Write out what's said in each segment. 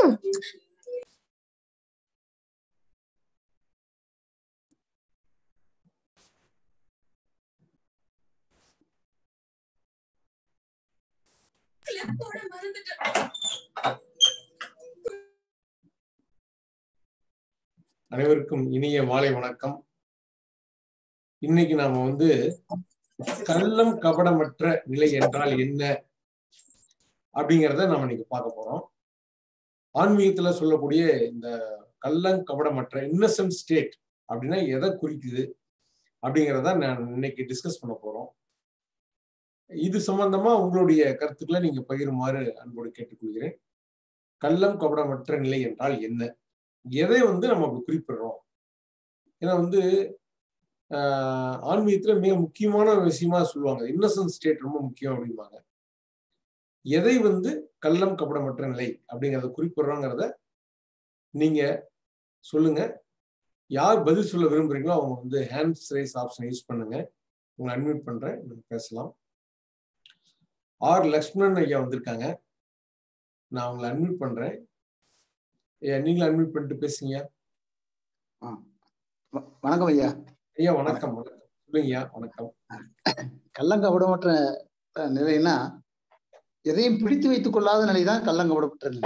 அனைவருக்கும் இனிய மாலை வணக்கம். இன்னைக்கு நாம கள்ளம் கபடமற்ற நிலை என்றால் என்ன அப்படிங்கிறத நாம இன்னைக்கு பார்க்க போறோம். ஆன்மீகத்துல சொல்லக்கூடிய இந்த கள்ளம் கபடமற்ற இன்னசென்ட் ஸ்டேட் அப்படின்னா எதை குறிக்குது அப்படிங்கிறத நான் இன்னைக்கு டிஸ்கஸ் பண்ண போறோம். இது சம்பந்தமா உங்களுடைய கருத்துக்களை நீங்க பகிருமாறு அன்போடு கேட்டுக்கொள்கிறேன். கள்ளம் கபடமற்ற நிலை என்றால் என்ன, எதை நம்ம அப்படி குறிப்பிடுறோம்? ஏன்னா ஆன்மீகத்துல மிக முக்கியமான விஷயமா சொல்லுவாங்க, இன்னசென்ட் ஸ்டேட் ரொம்ப முக்கியம் அப்படிம்பாங்க. எதை கள்ளம் கபடமற்ற நிலை அப்படிங்கறத குறிப்பிடுறோங்கிறத நீங்க சொல்லுங்க. யார் பதில் சொல்ல விரும்புறீங்களோ அவங்க ஹேண்ட்ஸ் ரைஸ் ஆப்ஷன் யூஸ் பண்ணுங்க. உங்களை அன்மியூட் பண்றேன், பேசலாம். ஆர் லக்ஷ்மணன் ஐயா வந்திருக்காங்க, நான் உங்களை அன்மியூட் பண்றேன். நீங்களும் அன்மியூட் பண்ணிட்டு பேசுங்க. வணக்கம் ஐயா. ஐயா வணக்கம். வணக்கம், சொல்லுங்க ஐயா. வணக்கம். கள்ளங்கபடமற்ற நிலைன்னா எதையும் பிடித்து வைத்துக் கொள்ளாத நிலைதான் கள்ளங்கபடமற்ற நிலை.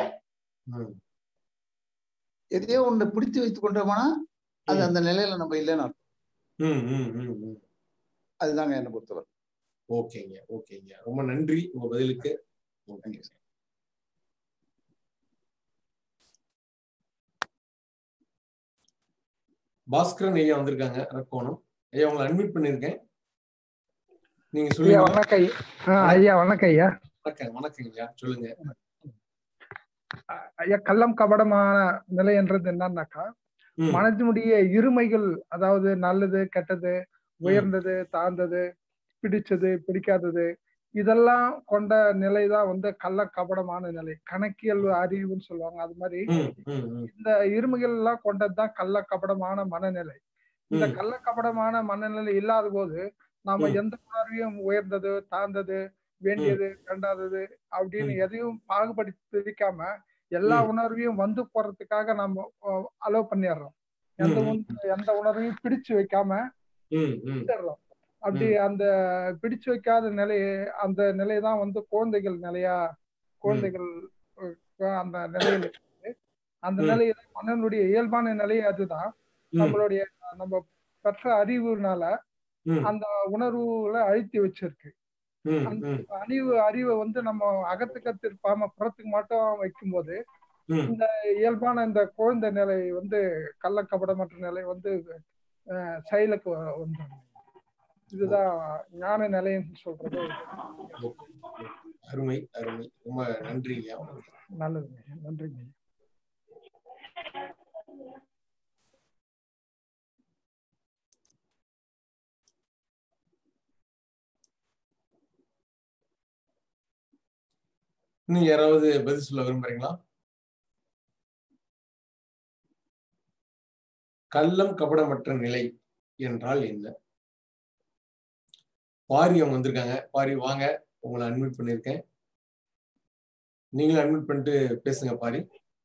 எதையோ ஒன்று பிடித்து வைத்துக் கொண்டோம்னா அது அந்த நிலையில நம்ம இல்லைன்னு அர்த்தம். அதுதாங்க என்னை பொறுத்தவரை. ஓகேங்க, ஓகேங்க, ரொம்ப நன்றி உங்க பதிலுக்கு. பாஸ்கரன் ஐயா வந்திருக்காங்க, அரக்கோணம். ஐயா உங்களை அட்மிட் பண்ணிருக்கேன், நீங்க சொல்லுங்க. வணக்கம் ஐயா. வணக்கம் ஐயா. வணக்கம். வணக்கம் ஐயா, சொல்லுங்க ஐயா. கள்ளம் கபடமான நிலை என்றது என்னன்னாக்கா, மனதினுடைய இருமைகள், அதாவது நல்லது கெட்டது, உயர்ந்தது தாழ்ந்தது, பிடிச்சது பிடிக்காதது, இதெல்லாம் கொண்ட நிலைதான் கள்ள கபடமான நிலை. கணக்கியல் அறிவுன்னு சொல்லுவாங்க. அது மாதிரி இந்த இருமைகள் எல்லாம் கொண்டதுதான் கள்ள கபடமான மனநிலை. இந்த கள்ள கபடமான மனநிலை இல்லாத போது நாம எந்த உணர்வையும் உயர்ந்தது தாழ்ந்தது, வேண்டியது வேண்டாதது அப்படின்னு எதையும் பாகுபடுத்தி பிரிக்காம எல்லா உணர்வையும் போறதுக்காக நம்ம அலோவ் பண்ணிடுறோம். எந்த உணர்வையும் பிடிச்சு வைக்காம விட்டுடுறோம். அப்படி அந்த பிடிச்சு வைக்காத நிலை, அந்த நிலைதான் குழந்தைகள் நிலையா, குழந்தைகள் அந்த நிலையில இருக்கு. அந்த நிலையில மனனுடைய இயல்பான நிலை அதுதான். நம்மளுடைய நம்ம பெற்ற அறிவுனால அந்த உணர்வுகளை அழுத்தி வச்சிருக்கு. அந்த அறிவை நம்ம அகத்துக்கு திருப்பாம புறத்துக்கு மட்டும் வைக்கும் போது இந்த இயல்பான இந்த குழந்தை நிலை கள்ளக்கபடமற்ற நிலை செயலுக்கு வந்துடும். இதுதான் ஞான நிலைன்னு சொல்றது. அருமை, அருமை, ரொம்ப நன்றிங்க. நல்லதுங்க, நன்றிங்க. இன்னும் யாராவது பதில் சொல்ல விரும்புறீங்களா? கள்ளம் கபடமற்ற நிலை என்றால் என்ன? பாரி அவங்க வந்திருக்காங்க. பாரி வாங்க, உங்களை அட்மிட் பண்ணிருக்கேன், நீங்களும் அட்மிட் பண்ணிட்டு பேசுங்க. பாரி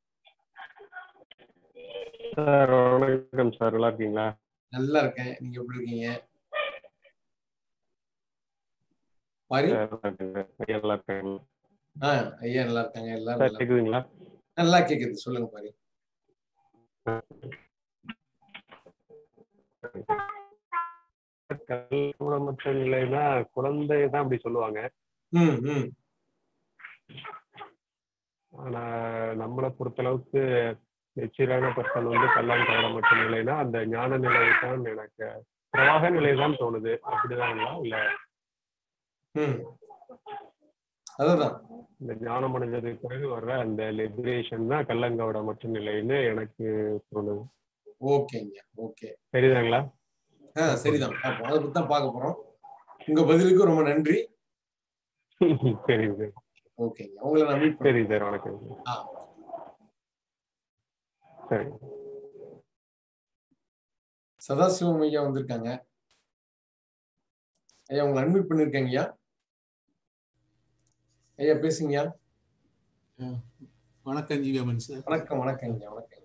சார் வணக்கம் சார், நல்லா இருக்கீங்களா? நல்லா இருக்கேன், நீங்க எப்படி இருக்கீங்க பாரி? நல்லா இருக்கேன். ஐயா நல்லா இருக்காங்க. எல்லாரும் கேக்குதுங்களா? நல்லா கேக்குது, சொல்லுங்க பாரி. கள்ளமற்ற நிலைனா குழந்தைதான் அப்படி சொல்லுவாங்க. ஆனா நம்மளை பொறுத்தளவுக்கு மெச்சூரான பர்சன் கள்ளம் கபடமற்ற நிலைனா அந்த ஞான நிலை தான், எனக்கு பிரவாக நிலை தான் தோணுது. அப்படிதாங்களா? இல்ல அதுதான் இந்த ஞானம் அடைஞ்சதுக்கு பிறகு வர்ற அந்த லிபரேஷன் தான் கள்ளங்கபடமற்ற நிலைன்னு எனக்கு தோணுது. ஓகேங்க, ஓகே, சரிதாங்களா? சரிதான், பார்ப்போம். அதை பத்தி தான் பார்க்க போறோம். உங்க பதிலுக்கு ரொம்ப நன்றி. சரி சார். ஓகேங்க, உங்களை நான் மீட் சரி சார், வணக்கம். சரி. சதாசிவம் ஐயா வந்திருக்காங்க. ஐயா உங்களை அட்மிட் பண்ணிருக்கேங்க. ஐயா ஐயா பேசுங்கய்யா. வணக்கம் ஜீவமன் சார். வணக்கம் வணக்கம் வணக்கம்.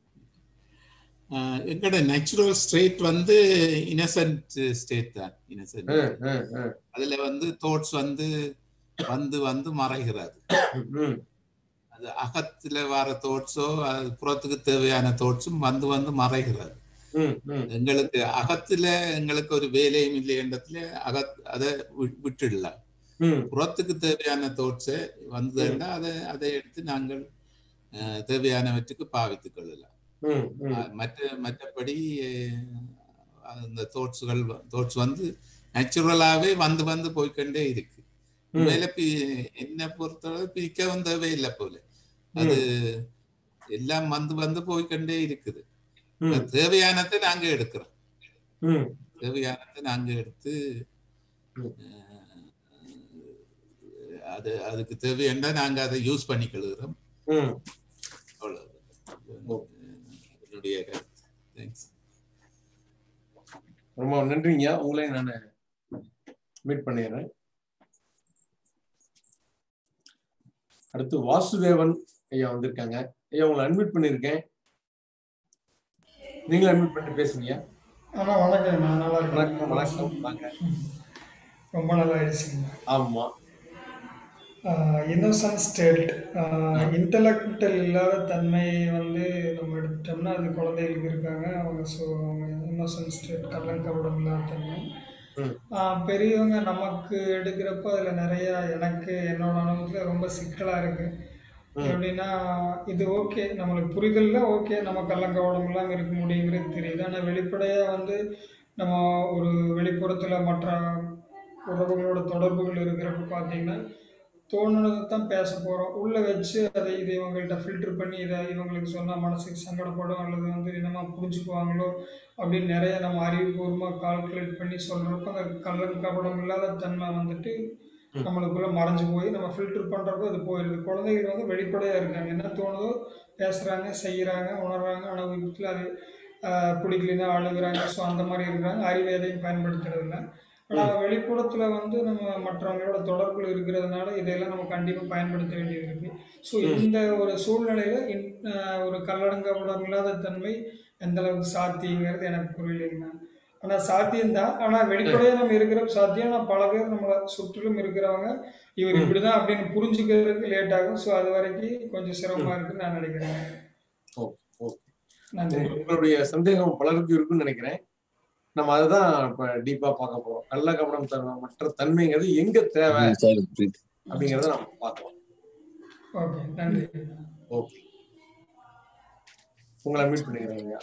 எங்கட நேச்சுரல் ஸ்டேட் வந்து இன்னசென்ட் ஸ்டேட் தான். இன்னசென்ட் அதுல வந்து தாட்ஸ் வந்து வந்து வந்து மறைகிறது. அது அகத்துல வர தோட்ஸோ அது புறத்துக்கு தேவையான தோட்ஸும் வந்து வந்து மறைகிறது. எங்களுக்கு அகத்துல எங்களுக்கு ஒரு வேலையும் இல்லை இடத்துல அதை விட்டுடலாம். புறத்துக்கு தேவையான தோட்ஸை வந்ததுன்னா அதை எடுத்து நாங்கள் தேவையானவற்றுக்கு பாவித்துக் கொள்ளலாம். மற்றபடி அந்த தோட்ஸ் வந்து நேச்சுரலாவே வந்து வந்து போய்கொண்டே இருக்கு. என்ன பொறுத்தளவு பிரிக்கவும் தேவையில்லை போல, அது எல்லாம் வந்து வந்து போய்கொண்டே இருக்குது. தேவையானதை நாங்க எடுக்கிறோம், தேவையானதை நாங்க எடுத்து அதுக்கு தேவையான நாங்க அதை யூஸ் பண்ணிக்கொள்கிறோம். என்னுடைய கருத்து. தேங்க்ஸ். ரொம்ப நன்றிங்க. உங்களையும் நான் மீட் பண்ணிடுறேன். அடுத்து வாசுதேவன் ஐயா வந்திருக்காங்க. ஐயா உங்களை அன்மியூட் பண்ணிருக்கேன், நீங்களும் அன்மியூட் பண்ணிட்டு பேசுங்க. வணக்கம். நல்லா இருக்கேன். வணக்கம் வணக்கம். வாங்க. ரொம்ப நல்லா ஆயிடுச்சுங்க. ஆமா, இன்னோசன்ட் ஸ்டேட், இன்டலெக்டல் இல்லாத தன்மை வந்து நம்ம எடுத்துட்டோம்னா அது குழந்தைகளுக்கு இருக்காங்க. அவங்க இன்னோசன்ட் ஸ்டேட், கள்ளங்கபடம் இல்லாத தன்மை. பெரியவங்க நமக்கு எடுக்கிறப்ப அதில் நிறைய எனக்கு என்னோட அனுபவத்தில் ரொம்ப சிக்கலாக இருக்கு. எப்படின்னா இது ஓகே, நம்மளுக்கு புரிதல்ல ஓகே, நம்ம கள்ளங்கபடம் இல்லாமல் இருக்க முடியுங்கிறது தெரியுது. ஆனால் வெளிப்படையாக வந்து நம்ம ஒரு வெளிப்புறத்தில் மற்ற உறவுகளோட தொடர்புகள் இருக்கிறப்ப பார்த்தீங்கன்னா தோணுனதை தான் பேச போகிறோம். உள்ளே வச்சு அதை இது இவங்கள்ட்ட ஃபில்டர் பண்ணி இதை இவங்களுக்கு சொன்னால் மனசுக்கு சங்கடப்படும் அல்லது வந்து என்னமாக புரிஞ்சுக்குவாங்களோ அப்படின்னு நிறைய நம்ம அறிவுபூர்வமாக கால்குலேட் பண்ணி சொல்கிறப்ப அந்த கள்ளங்கபடம் இல்லாத தன்மை வந்துட்டு நம்மளுக்குள்ளே மறைஞ்சு போய் நம்ம ஃபில்டர் பண்ணுறப்போ அது போயிடுது. குழந்தைகள் வந்து வெளிப்படையாக இருக்காங்க, என்ன தோணுதோ பேசுகிறாங்க, செய்கிறாங்க, உணர்றாங்க. ஆனால் வீட்டில் அது பிடிக்கலன்னா அழுகுறாங்க. ஸோ அந்த மாதிரி இருக்கிறாங்க, அறிவு எதையும் பயன்படுத்துறதில்லை. ஆனால் வெளிப்புறத்தில் வந்து நம்ம மற்றவங்களோட தொடர்பில் இருக்கிறதுனால இதையெல்லாம் நம்ம கண்டிப்பாக பயன்படுத்த வேண்டியது இருக்குது. ஸோ இந்த ஒரு சூழ்நிலையில் ஒரு கள்ளங்கபடம் இல்லாத தன்மை எந்த அளவுக்கு சாத்தியங்கிறது எனக்கு புரியலைங்கண்ணா. ஆனால் சாத்தியம்தான், ஆனால் வெளிப்படையாக நம்ம இருக்கிற சாத்தியம். ஆனால் பல பேர் நம்மளை சுற்றிலும் இருக்கிறவங்க இவர் இப்படிதான் அப்படின்னு புரிஞ்சுக்கிறதுக்கு லேட் ஆகும். ஸோ அது வரைக்கும் கொஞ்சம் சிரமமாக இருக்குன்னு நான் நினைக்கிறேன். நன்றி. உங்களுடைய சந்தேகம் பலருக்கு இருக்குன்னு நினைக்கிறேன். நம்ம அதுதான் இப்ப டீப்பா பார்க்க போறோம். கள்ளக்கபடம் மற்ற தன்மைங்கிறது எங்க தேவை அப்படிங்கறத நம்ம பார்க்கலாம். ஓகே, நன்றி. ஓகே, உங்களை மீட் பண்ணிக்கிறேங்க.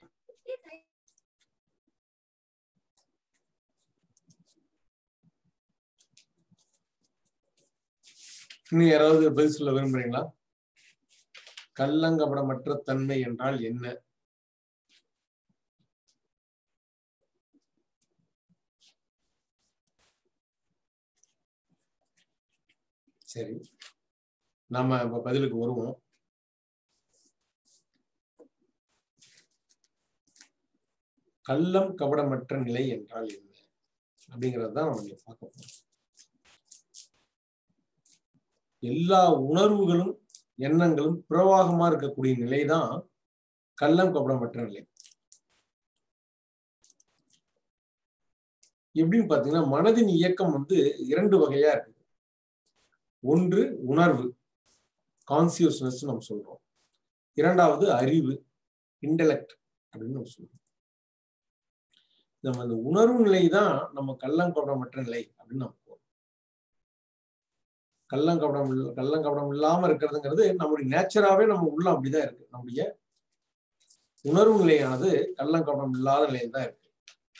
இன்னும் யாராவது பதில் சொல்ல விரும்புறீங்களா? கள்ளங்கபடமற்ற தன்மை என்றால் என்ன? சரி, நாம இப்ப பதிலுக்கு வருவோம். கள்ளம் கபடமற்ற நிலை என்றால் என்ன அப்படிங்கறது தான் நம்ம பார்க்க போறோம். எல்லா உணர்வுகளும் எண்ணங்களும் பிரவாகமா இருக்கக்கூடிய நிலைதான் கள்ளம் கபடமற்ற நிலை. எப்படின்னு பாத்தீங்கன்னா, மனதின் இயக்கம் வந்து இரண்டு வகையா இருக்கு. ஒன்று உணர்வு, கான்சியஸ்னஸ் நம்ம சொல்றோம். இரண்டாவது அறிவு, இன்டெலெக்ட் அப்படின்னு நம்ம சொல்றோம். நம்ம அந்த உணர்வு நிலை தான் நம்ம கள்ளங்கபடமற்ற நிலை அப்படின்னு நம்ம போறோம். கள்ளங்கபடம் இல்லாம இருக்கிறதுங்கிறது நம்முடைய நேச்சராவே நம்ம உள்ள அப்படிதான் இருக்கு. நம்முடைய உணர்வு நிலையானது கள்ளங்கபடம் இல்லாத நிலையில் தான் இருக்கு.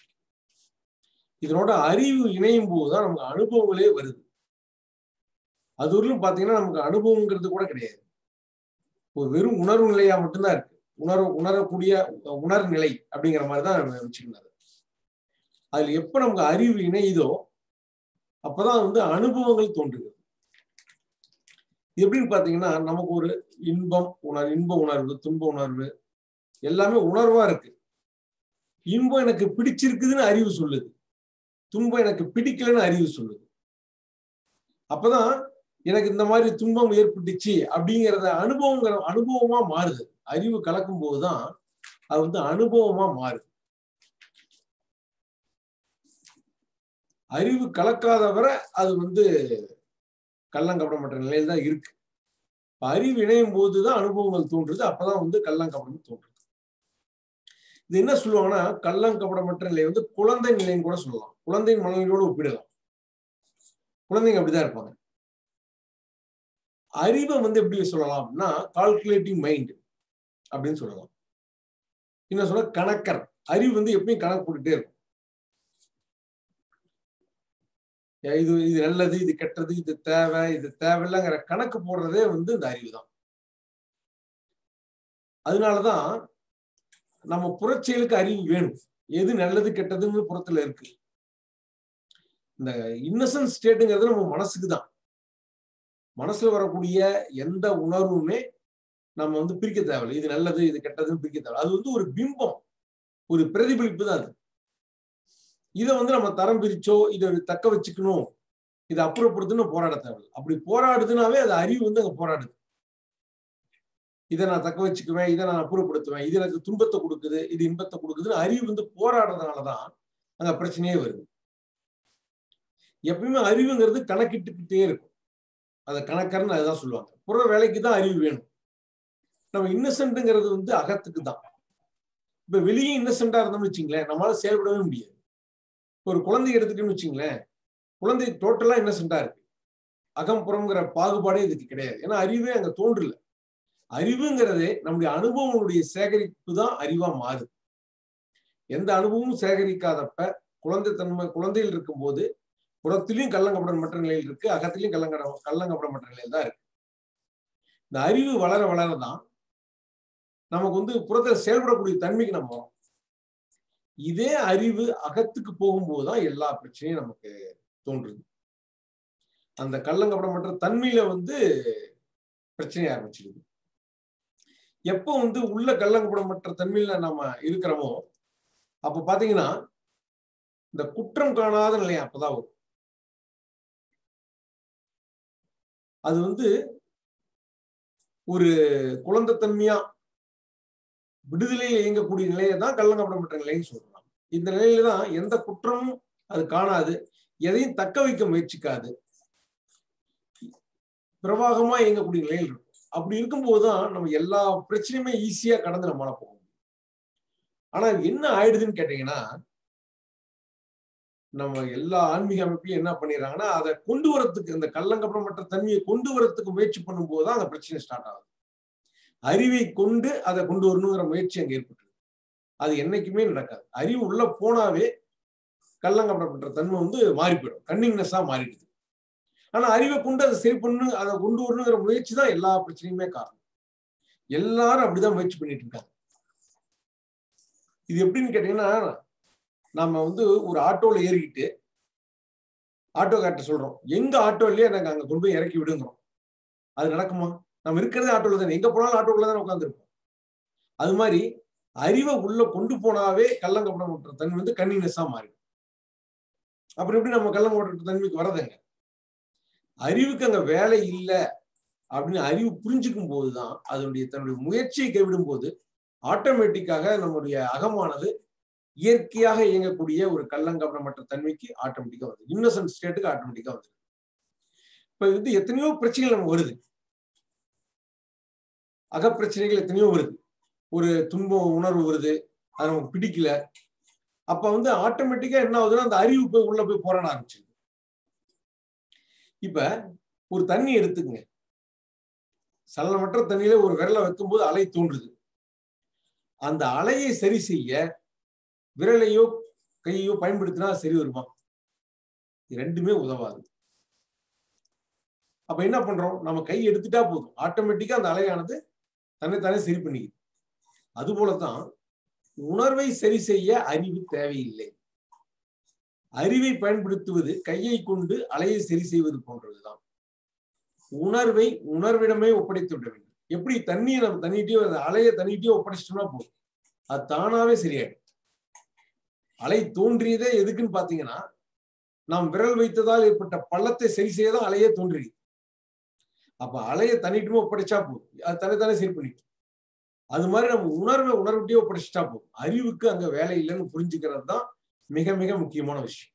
இதனோட அறிவு இணையும் போதுதான் நமக்கு அனுபவங்களே வருது. அது வரலும் பாத்தீங்கன்னா நமக்கு அனுபவங்கிறது கூட கிடையாது, ஒரு வெறும் உணர்வு நிலையா மட்டும்தான் இருக்கு. உணரக்கூடிய உணர்நிலை அப்படிங்கிற மாதிரிதான் வச்சுக்கினது. அதுல எப்ப நமக்கு அறிவு இணையுதோ அப்பதான் வந்து அனுபவங்கள் தோன்றுகிறது. எப்படின்னு பாத்தீங்கன்னா, நமக்கு ஒரு இன்ப உணர்வு, துன்ப உணர்வு எல்லாமே உணர்வா இருக்கு. இன்பம் எனக்கு பிடிச்சிருக்குதுன்னு அறிவு சொல்லுது, துன்பம் எனக்கு பிடிக்கலன்னு அறிவு சொல்லுது. அப்பதான் எனக்கு இந்த மாதிரி துன்பம் ஏற்பட்டுச்சு அப்படிங்கிறத அனுபவமா மாறுது. அறிவு கலக்கும் போதுதான் அது வந்து அனுபவமா மாறுது. அறிவு கலக்காதவரை அது வந்து கள்ளங்கபடமற்ற நிலையில் தான் இருக்கு. அறிவு இணையும் போதுதான் அனுபவங்கள் தோன்றுது. அப்பதான் வந்து கள்ளங்கபடம் தோன்றுது. இது என்ன சொல்லுவாங்கன்னா, கள்ளங்கபடமற்ற நிலை வந்து குழந்தை நிலைன்னு கூட சொல்லலாம். குழந்தையின் மனநிலையோடு ஒப்பிடலாம். குழந்தைங்க அப்படிதான் இருப்பாங்க. அறிவை வந்து எப்படி சொல்லலாம் அப்படின்னா, கால்குலேட்டிங் மைண்ட் அப்படின்னு சொல்லலாம். என்ன சொல்ல, கணக்கர். அறிவு வந்து எப்பயும் கணக்கு போட்டுட்டே இருக்கும். இது இது நல்லது, இது கெட்டது, இது தேவை, இது தேவையில்லைங்கிற கணக்கு போடுறதே வந்து இந்த அறிவு தான். அதனாலதான் நம்ம புறச்செயலுக்கு அறிவு வேணும். எது நல்லது கெட்டதுன்னு புறத்துல இருக்கு. இந்த இன்னசென்ட் ஸ்டேட்டுங்கிறது நம்ம மனசுக்கு தான். மனசுல வரக்கூடிய எந்த உணர்வுமே நம்ம வந்து பிரிக்க தேவையில்லை. இது நல்லது, இது கெட்டதுன்னு பிரிக்க தேவை. அது வந்து ஒரு பிம்பம், ஒரு பிரதிபலிப்பு தான் அது. இதை வந்து நம்ம தரம் பிரிச்சோ, இதை தக்க வச்சுக்கணும், இதை அப்புறப்படுத்தணும் போராட தேவையில்லை. அப்படி போராடுதுனாவே அது அறிவு வந்து அங்க போராடுது. இதை நான் தக்க வச்சுக்குவேன், இதை நான் அப்புறப்படுத்துவேன், இது எனக்கு துன்பத்தை கொடுக்குது, இது இன்பத்தை கொடுக்குதுன்னு அறிவு வந்து போராடுறதுனாலதான் அங்க பிரச்சனையே வருது. எப்பயுமே அறிவுங்கிறது கணக்கிட்டுக்கிட்டே இருக்கும். அதை கணக்கர்னு அதுதான் சொல்லுவாங்க. புற வேலைக்கு தான் அறிவு வேணும். நம்ம இன்னசென்ட்ங்கிறது வந்து அகத்துக்கு தான். இப்ப வெளியே இன்னசென்டா இருந்தோம்னு வச்சுங்களேன், நம்மளால செயல்படவே முடியாது. ஒரு குழந்தை எடுத்துட்டோம்னு வச்சுங்களேன், குழந்தை டோட்டலா இன்னசென்டா இருக்கு. அகம்புறம்ங்கிற பாகுபாடே இதுக்கு கிடையாது. ஏன்னா அறிவே அங்க தோன்றல. அறிவுங்கிறதே நம்முடைய அனுபவங்களுடைய சேகரிப்பு தான் அறிவா மாறுது. எந்த அனுபவமும் சேகரிக்காதப்ப குழந்தையில் இருக்கும் போது புறத்திலையும் கள்ளங்கபடமற்ற நிலையில் இருக்கு, அகத்திலையும் கள்ளங்கபடமற்ற நிலையில் தான் இருக்கு. இந்த அறிவு வளர வளரதான் நமக்கு வந்து புறத்துல செயல்படக்கூடிய தன்மைக்கு நம்ம வரோம். இதே அறிவு அகத்துக்கு போகும்போதுதான் எல்லா பிரச்சனையும் நமக்கு தோன்றுது. அந்த கள்ளங்கபடமற்ற தன்மையில வந்து பிரச்சனை ஆரம்பிச்சிடுது. எப்போ வந்து உள்ள கள்ளங்கபடமற்ற தன்மையில நாம இருக்கிறோமோ அப்ப பாத்தீங்கன்னா இந்த குற்றம் காணாத நிலையம் அப்பதான் வரும். அது வந்து ஒரு குழந்தைத்தன்மையா விடுதலையில் இயங்கக்கூடிய நிலையை தான் கள்ளங்கபடமற்ற நிலைன்னு சொல்றாங்க. இந்த நிலையில தான் எந்த குற்றமும் அது காணாது, எதையும் தக்க வைக்க முயற்சிக்காது, பிரவாகமா இயங்கக்கூடிய நிலையில் இருக்கும். அப்படி இருக்கும்போதுதான் நம்ம எல்லா பிரச்சனையுமே ஈஸியா கடந்து நம்மளால போகும். ஆனா என்ன ஆயிடுதுன்னு கேட்டீங்கன்னா, நம்ம எல்லா ஆன்மீக அமைப்பையும் என்ன பண்ணிடுறாங்கன்னா, அதை கொண்டு வரத்துக்கு, இந்த கள்ளங்கபடமற்ற தன்மையை கொண்டு வரத்துக்கு முயற்சி பண்ணும் போதுதான் அந்த பிரச்சனை ஸ்டார்ட் ஆகுது. அறிவை கொண்டு அதை கொண்டு வரணுங்கிற முயற்சி அங்க ஏற்பட்டு அது என்னைக்குமே நடக்காது. அறிவு உள்ள போனாவே கள்ளங்கபடமற்ற தன்மை வந்து மாறி போயிடும், கன்னிங்னஸா மாறிடுது. ஆனா அறிவை கொண்டு அதை சரி பண்ணு, அதை கொண்டு வரணுங்கிற முயற்சி தான் எல்லா பிரச்சனையுமே காரணம். எல்லாரும் அப்படிதான் முயற்சி பண்ணிட்டு இருக்காங்க. இது எப்படின்னு கேட்டீங்கன்னா, நம்ம வந்து ஒரு ஆட்டோல ஏறிக்கிட்டு ஆட்டோக்கார்ட்ட சொல்றோம், எங்க ஆட்டோலயே எனக்கு அங்க கொண்டு போய் இறக்கி விடுங்கிறோம். அது நடக்குமா? நம்ம இருக்கிறதே ஆட்டோல தானே, எங்க போனாலும் ஆட்டோக்குள்ள தானே உட்காந்துருப்போம். அது மாதிரி அறிவை உள்ள கொண்டு போனாவே கள்ளங்கபடமற்ற தன்மை வந்து கன்னிங்னஸா மாறிடும். அப்புறம் எப்படி நம்ம கள்ளங்கபடமற்ற தன்மைக்கு வரதுங்க? அறிவுக்கு அங்க வேலை இல்லை அப்படின்னு அறிவு புரிஞ்சுக்கும் போதுதான், தன்னுடைய முயற்சியை கைவிடும் போது ஆட்டோமேட்டிக்காக நம்முடைய அகமானது இயற்கையாக இயங்கக்கூடிய ஒரு கள்ளங்கபடமற்ற தன்மைக்கு ஆட்டோமேட்டிக்கா வருது. இன்னசென்ட் ஸ்டேட்டுக்கு ஆட்டோமேட்டிக்கா வருது. இப்ப இது எத்தனையோ பிரச்சனைகள் நமக்கு வருது, அகப்பிரச்சனைகள் எத்தனையோ வருது. ஒரு துன்ப உணர்வு வருது, அது நமக்கு பிடிக்கல. அப்ப வந்து ஆட்டோமேட்டிக்கா என்ன ஆகுதுன்னா, அந்த அறிவு போய் உள்ள போய் போராட ஆரம்பிச்சிருது. இப்ப ஒரு தண்ணி எடுத்துக்கங்க, சலனமற்ற தண்ணியில ஒரு விரலை வைக்கும்போது அலை தோன்றுது. அந்த அலையை சரி செய்ய விரலையோ கையோ பயன்படுத்தினா சரி வருமா? ரெண்டுமே உதவாது. அப்ப என்ன பண்றோம், நம்ம கை எடுத்துட்டா போதும், ஆட்டோமேட்டிக்கா அந்த அலையானது தன்னைத்தானே சரி பண்ணிக்குது. அது போலதான் உணர்வை சரி செய்ய அறிவு தேவையில்லை. அறிவை பயன்படுத்துவது கையை கொண்டு அலையை சரி செய்வது போன்றதுதான். உணர்வை உணர்விடமே ஒப்படைத்து விட வேண்டும். எப்படி தண்ணியை நம்ம தண்ணிட்டே, அலையை தண்ணிட்டே ஒப்படைச்சிட்டோம்னா போதும், அது தானாவே சரியாயிடும். அலை தோன்றியதே எதுக்குன்னு பாத்தீங்கன்னா, நாம் விரல் வைத்ததால் ஏற்பட்ட பள்ளத்தை சரி செய்யதான் அலையே தோன்றியது. அப்ப அலைய தண்ணிட்டுமே ஒப்படைச்சா போதும், அது தன்னைத்தானே சரி பண்ணிக்கும். அது மாதிரி நம்ம உணர்வுட்டே ஒப்படைச்சிட்டா போதும். அறிவுக்கு அங்க வேலை இல்லைன்னு புரிஞ்சுக்கிறது தான் மிக மிக முக்கியமான விஷயம்.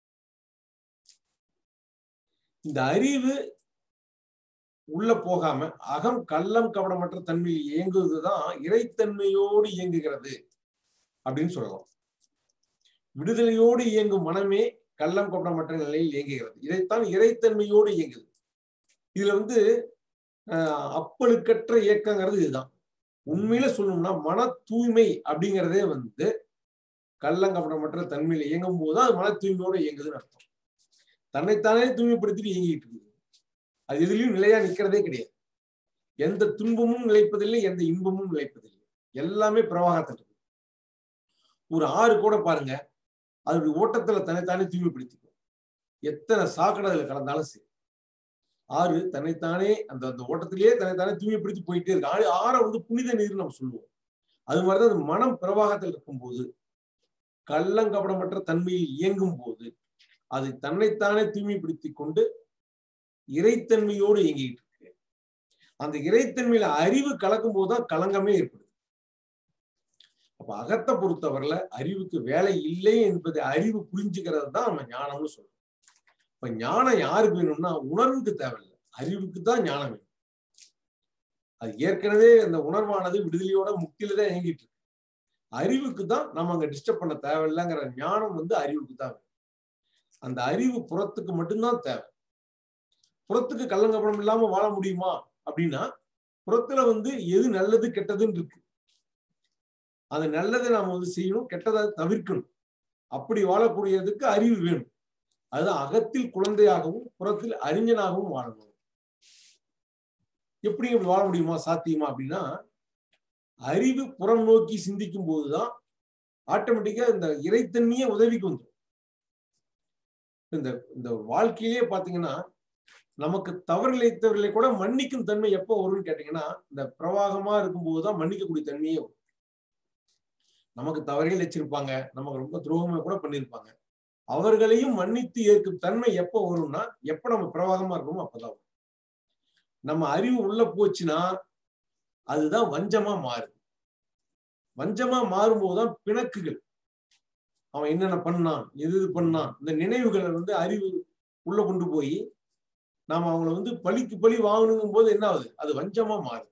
இந்த அறிவு உள்ள போகாம அகம் கள்ளம் கபடமற்ற தன்மையில் இயங்குவதுதான் இறைத்தன்மையோடு இயங்குகிறது அப்படின்னு சொல்லலாம். விடுதலையோடு இயங்கும் மனமே கள்ளம் கபடமற்ற நிலையில் இயங்குகிறது. இதைத்தான் இறைத்தன்மையோடு இயங்குது. இதுல அப்பழுக்கற்ற இயக்கங்கிறது இதுதான். உண்மையில சொல்லணும்னா மன தூய்மை அப்படிங்கிறதே கள்ளங்கபடமற்ற தன்மையில இயங்கும் போதுதான் அது மன தூய்மையோட இயங்குதுன்னு அர்த்தம். தன்னைத்தானே தூய்மைப்படுத்திட்டு இயங்கிட்டு இருக்குது. அது எதுலயும் நிலையா நிக்கிறதே கிடையாது. எந்த துன்பமும் நிலைப்பதில்லை, எந்த இன்பமும் நிலைப்பதில்லை. எல்லாமே பிரவாகத்தில் இருக்கு. ஒரு ஆறு கூட பாருங்க, அதனுடைய ஓட்டத்துல தன்னைத்தானே தூய்மைப்படுத்திக்கும். எத்தனை சாக்கடை அதுல கலந்தாலும் சரி, ஆறு தன்னைத்தானே அந்த ஓட்டத்திலேயே தன்னைத்தானே தூய்மைப்படுத்தி போயிட்டே இருக்கு. ஆறை புனித நீர் நம்ம சொல்லுவோம். அது மாதிரிதான் அது மனம் பிரவாகத்தில் இருக்கும்போது, கள்ளங்கபடமற்ற தன்மையில் இயங்கும் போது அது தன்னைத்தானே தூய்மைப்படுத்தி கொண்டு இறைத்தன்மையோடு இயங்கிட்டு இருக்கு. அந்த இறைத்தன்மையில அறிவு கலக்கும் போதுதான் கலங்கமே ஏற்படுது. அப்ப அகத்தை பொறுத்தவரையில அறிவுக்கு வேலை இல்லை என்பதை அறிவு புரிஞ்சுக்கிறது தான் நம்ம ஞானம்னு சொல்றோம். இப்ப ஞானம் யாருக்கு வேணும்னா உணர்வுக்கு தேவையில்லை, அறிவுக்கு தான் ஞானம் வேணும். அது ஏற்கனவே அந்த உணர்வானது விடுதலையோட முக்தியில தான் இயங்கிட்டு இருக்கு. அறிவுக்கு தான் நம்ம அங்க டிஸ்டர்ப் பண்ண தேவையில்லைங்கிற ஞானம் அறிவுக்கு தான் வேணும். அந்த அறிவு புறத்துக்கு மட்டும்தான் தேவை. புறத்துக்கு கள்ளங்கபடம் இல்லாம வாழ முடியுமா அப்படின்னா, புறத்துல எது நல்லது கெட்டதுன்னு இருக்கு. அது நல்லதை நாம செய்யணும், கெட்டதை தவிர்க்கணும். அப்படி வாழக்கூடியதுக்கு அறிவு வேணும். அதுதான் அகத்தில் குழந்தையாகவும் புறத்தில் அறிஞனாகவும் வாழணும். எப்படி அப்படி வாழ முடியுமா, சாத்தியமா அப்படின்னா, அறிவு புறம் நோக்கி சிந்திக்கும் போதுதான் ஆட்டோமேட்டிக்கா இந்த இறைத்தன்மையே உதவிக்கு வந்துடும். இந்த வாழ்க்கையிலேயே பாத்தீங்கன்னா, நமக்கு தவறு இழைத்தவர்களை கூட மன்னிக்கும் தன்மை எப்போ வரும்னு கேட்டீங்கன்னா, இந்த பிரவாகமா இருக்கும்போதுதான் மன்னிக்கக்கூடிய தன்மையே வரும். நமக்கு தவறையில் வச்சிருப்பாங்க, நமக்கு ரொம்ப துரோகமா கூட பண்ணிருப்பாங்க, அவர்களையும் மன்னித்து ஏற்கும் தன்மை எப்போ வரும்னா, எப்ப நம்ம பிரவாகமா இருக்கணுமோ அப்பதான் வரும். நம்ம அறிவு உள்ள போச்சுன்னா அதுதான் வஞ்சமா மாறுது. வஞ்சமா மாறும்போதுதான் பிணக்குகள், அவன் என்னென்ன பண்ணான், எது பண்ணான், இந்த நினைவுகளை அறிவு உள்ள கொண்டு போய் நாம அவங்கள பழிக்கு பழி வாங்கணுங்கும் போது என்ன ஆகுது, அது வஞ்சமா மாறுது.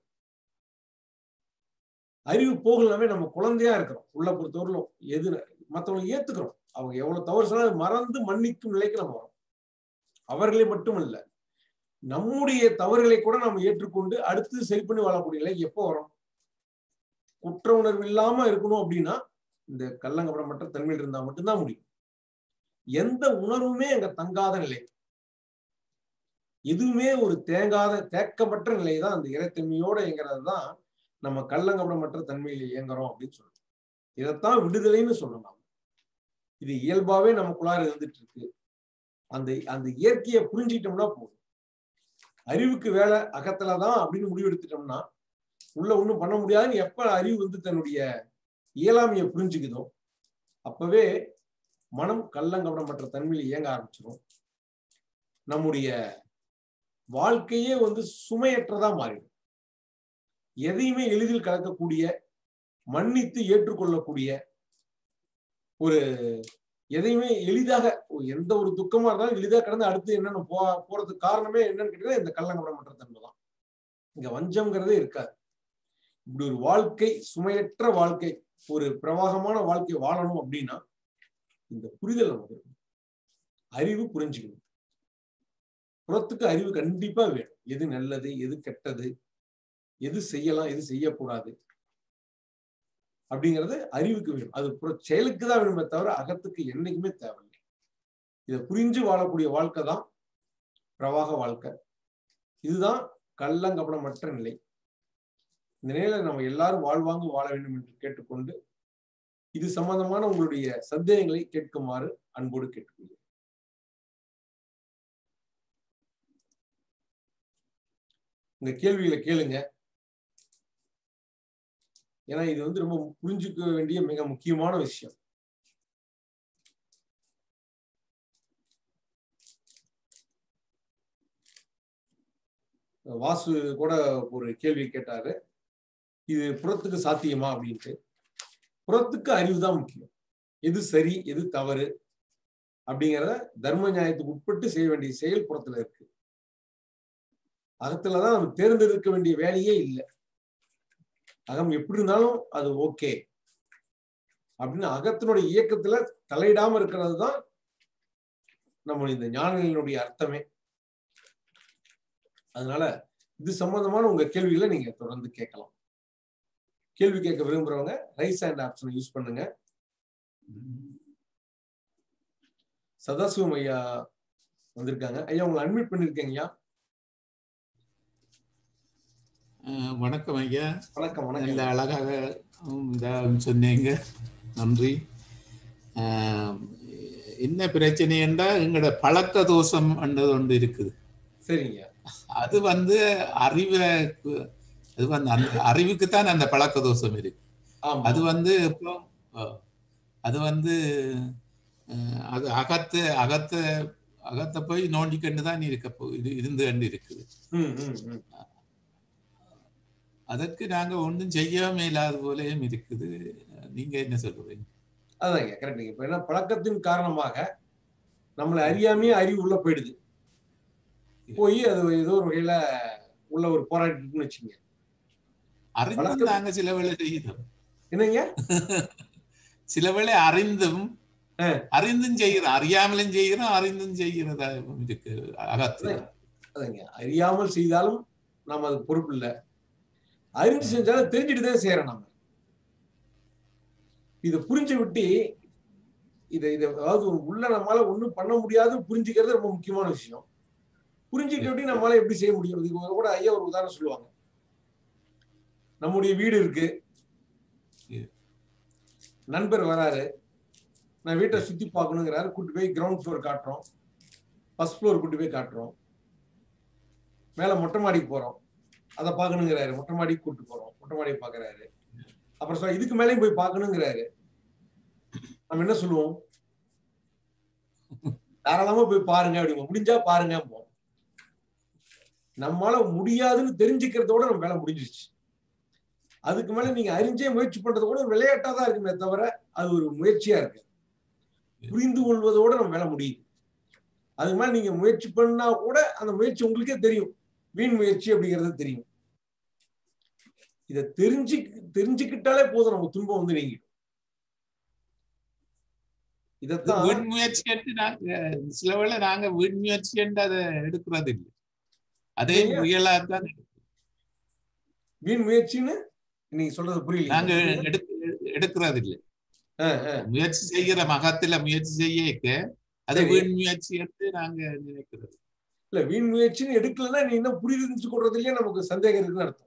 அறிவு போகலனாவே நம்ம குழந்தையா இருக்கிறோம். உள்ள பொறுத்தவரையிலும் எது மற்றவங்களை ஏத்துக்கிறோம். அவங்க எவ்வளவு தவறு சொன்னாலும் மறந்து மன்னிக்கும் நிலைக்கு நம்ம வரோம். அவர்களே மட்டுமல்ல, நம்முடைய தவறுகளை கூட நம்ம ஏற்றுக்கொண்டு அடுத்து சரி பண்ணி வாழக்கூடிய நிலை எப்போ வரும்? குற்ற உணர்வு இல்லாம இருக்கணும் அப்படின்னா இந்த கள்ளங்கபடமற்ற தன்மையில் இருந்தா மட்டும்தான் முடியும். எந்த உணர்வுமே அங்க தங்காத நிலை, எதுவுமே ஒரு தேக்கமற்ற நிலை தான் அந்த இறைத்தன்மையோட இயங்குறது தான் நம்ம கள்ளங்கபடமற்ற தன்மையில இயங்குறோம் அப்படின்னு சொல்றோம். இதைத்தான் விடுதலைன்னு சொல்லலாம். இது இயல்பாவே நமக்குள்ளார இருந்துட்டு இருக்கு. அந்த இயற்கையை புரிஞ்சுக்கிட்டோம்னா போதும். அறிவுக்கு வேலை அகத்துலதான் அப்படின்னு முடிவெடுத்துட்டோம்னா உள்ள ஒண்ணும் பண்ண முடியாதுன்னு எப்ப அறிவு தன்னுடைய இயலாமையை புரிஞ்சுக்குதோ அப்பவே மனம் கள்ளங்கபடமற்ற தன்மையில இயங்க ஆரம்பிச்சிடும். நம்முடைய வாழ்க்கையே சுமையற்றதா மாறிடும். எதையுமே எளிதில் கலக்கக்கூடிய, மன்னித்து ஏற்றுக்கொள்ளக்கூடிய, ஒரு எதையுமே எளிதாக எந்த ஒரு துக்கமா இருந்தாலும் எளிதாக கடந்து அடுத்து என்னன்னு போறதுக்கு காரணமே என்னன்னு கேட்டீங்கன்னா இந்த கள்ளங்கபடமற்ற தன்மை தான். இங்க வஞ்சம்ங்கிறதே இருக்காது. இப்படி ஒரு வாழ்க்கை, சுமையற்ற வாழ்க்கை, ஒரு பிரவாகமான வாழ்க்கை வாழணும் அப்படின்னா இந்த புரிதல் நமக்கு இருக்கும். அறிவு புரிஞ்சுக்கணும். புறத்துக்கு அறிவு கண்டிப்பா வேணும். எது நல்லது, எது கெட்டது, எது செய்யலாம், எது செய்யக்கூடாது அப்படிங்கிறது அறிவுக்கு வேணும். அது செயலுக்கு தான் வேணுமே தவிர அகத்துக்கு என்னைக்குமே தேவையில்லை. இதை புரிஞ்சு வாழக்கூடிய வாழ்க்கை தான் பிரவாக வாழ்க்கை. இதுதான் கள்ளங்கபடமற்ற நிலை. இந்த நிலையில நம்ம எல்லாரும் வாழ்வாங்க வாழ வேண்டும் என்று கேட்டுக்கொண்டு இது சம்பந்தமான உங்களுடைய சந்தேகங்களை கேட்குமாறு அன்போடு கேட்டுக்கொள்கிறேன். இந்த கேள்விகளை கேளுங்க. ஏன்னா இது ரொம்ப புரிஞ்சுக்க வேண்டிய மிக முக்கியமான விஷயம். வாசு கூட ஒரு கேள்வி கேட்டாரு, இது புறத்துக்கு சாத்தியமா அப்படின்ட்டு. புறத்துக்கு அறிவு தான் முக்கியம். எது சரி எது தவறு அப்படிங்கிறத தர்ம நியாயத்துக்கு உட்பட்டு செய்ய வேண்டிய செயல் புறத்துல இருக்கு. அகத்துலதான் நம்ம தேர்ந்தெடுக்க வேண்டிய வேலையே இல்லை. அகம் எப்படி இருந்தாலும் அது ஓகே அப்படின்னு அகத்தினுடைய இயக்கத்துல தலையிடாம இருக்கிறது தான் நம்ம இந்த ஞானிகளுடைய அர்த்தமே. அதனால இது சம்பந்தமான உங்க கேள்விகளை நீங்க தொடர்ந்து கேட்கலாம். கேள்வி கேட்க விரும்புறவங்க ரைஸ் ஹேண்ட் ஆப்ஷனை யூஸ் பண்ணுங்க. சதாசிவம் ஐயா வந்திருக்காங்க. ஐயா உங்களை அட்மிட் பண்ணிருக்கீங்க. வணக்கம் ஐயா. வணக்கம். வணக்கம். நல்ல அழகாக சொன்னீங்க, நன்றி. என்ன பிரச்சனை என்றால் எங்களோட பழக்க தோஷம் என்றது ஒன்று இருக்குது. சரிங்க. அது அறிவை, அது அந்த அறிவுக்கு தான் அந்த பழக்க தோஷம் இருக்கு. அது இப்போ அது அது அகத்தை போய் நோண்டிக்கண்டு தான் இருந்து கண்டு இருக்குது. அதற்கு நாங்க ஒன்றும் செய்யாம இல்லாத போலயும் இருக்குது. நீங்க என்ன சொல்றீங்க? அதாங்க கரெக்டுங்க. இப்ப என்ன பழக்கத்தின் காரணமாக நம்மளை அறியாமையே அறிவு உள்ள போயிடுது. போய் அது ஏதோ ஒரு வகையில உள்ள ஒரு போராட்டம்னு வச்சுங்க. அறிந்தும் நாங்க சில வேளை செய்யறோம். என்னங்க? சில வேளை அறிந்தும் செய்யறோம், அறியாமலும் செய்யறோம், அறிந்தும் செய்யறதா இருக்கு அகத்துல. அதாங்க, அறியாமல் செய்தாலும் நாம அது பொறுப்பு இல்லை, அறிஞ்சு செஞ்சாலும் தெரிஞ்சுட்டு தான் செய்யறோம். நம்ம இதை புரிஞ்சு விட்டு இதை அதாவது உள்ள நம்மளால ஒண்ணும் பண்ண முடியாது புரிஞ்சுக்கிறது ரொம்ப முக்கியமான விஷயம். புரிஞ்சுக்க விட்டு நம்மளால எப்படி செய்ய முடியும்? இதுக்கு கூட ஐயா ஒரு உதாரணம் சொல்லுவாங்க. நம்முடைய வீடு இருக்கு, நண்பர் வராரு, நான் வீட்டை சுத்தி பார்க்கணுங்கிறாரு, கூட்டு போய் கிரவுண்ட் ஃப்ளோர் காட்டுறோம், ஃபர்ஸ்ட் ஃப்ளோர் கூட்டு போய் காட்டுறோம், மேல மொட்டை மாடிக்கு போறோம், அதை பார்க்கணுங்கிறாரு, மொட்டை மாடிக்கு கூட்டு போறோம், மொட்டை மாடியை பாக்குறாரு, அப்புறம் சொல்ல இதுக்கு மேலேயும் போய் பார்க்கணுங்கிறாரு. நம்ம என்ன சொல்லுவோம்? தாராளமா போய் பாருங்க அப்படிங்க, முடிஞ்சா பாருங்க. நம்மளால முடியாதுன்னு தெரிஞ்சுக்கிறதோட நம்ம வேலை முடிஞ்சிருச்சு. அதுக்கு மேல நீங்க அறிஞ்சே முயற்சி பண்றது கூட விளையாட்டா தான் இருக்குமே தவிர அது ஒரு முயற்சியா இருக்கு. புரிந்து கொள்வதோட நம்ம வேலை முடியுது. அதுக்கு மேல நீங்க முயற்சி பண்ணா கூட அந்த முயற்சி உங்களுக்கே தெரியும், வீண் முயற்சி அப்படிங்கிறது தெரியும். இதை தெரிஞ்சுக்கிட்டாலே போதும், நம்ம துன்பம் நீங்கிடும். இதைத்தான் வீண் முயற்சி சில வேளை நாங்க வீண் முயற்சி அதை எடுக்கிறது இல்லை, அதே ரியலா தான் வீண் முயற்சின்னு நீங்க சொல்றது புரியல. நாங்க எடுக்கிறது இல்லை, முயற்சி செய்கிற மகத்துல முயற்சி செய்ய அது வீண் முயற்சி எடுத்து நாங்க நினைக்கிறது இல்ல. வீண் முயற்சின்னு எடுக்கலன்னா நீ இன்னும் புரிஞ்சு கொள்றது இல்லையா, நமக்கு சந்தேகம் இருக்குன்னு அர்த்தம்.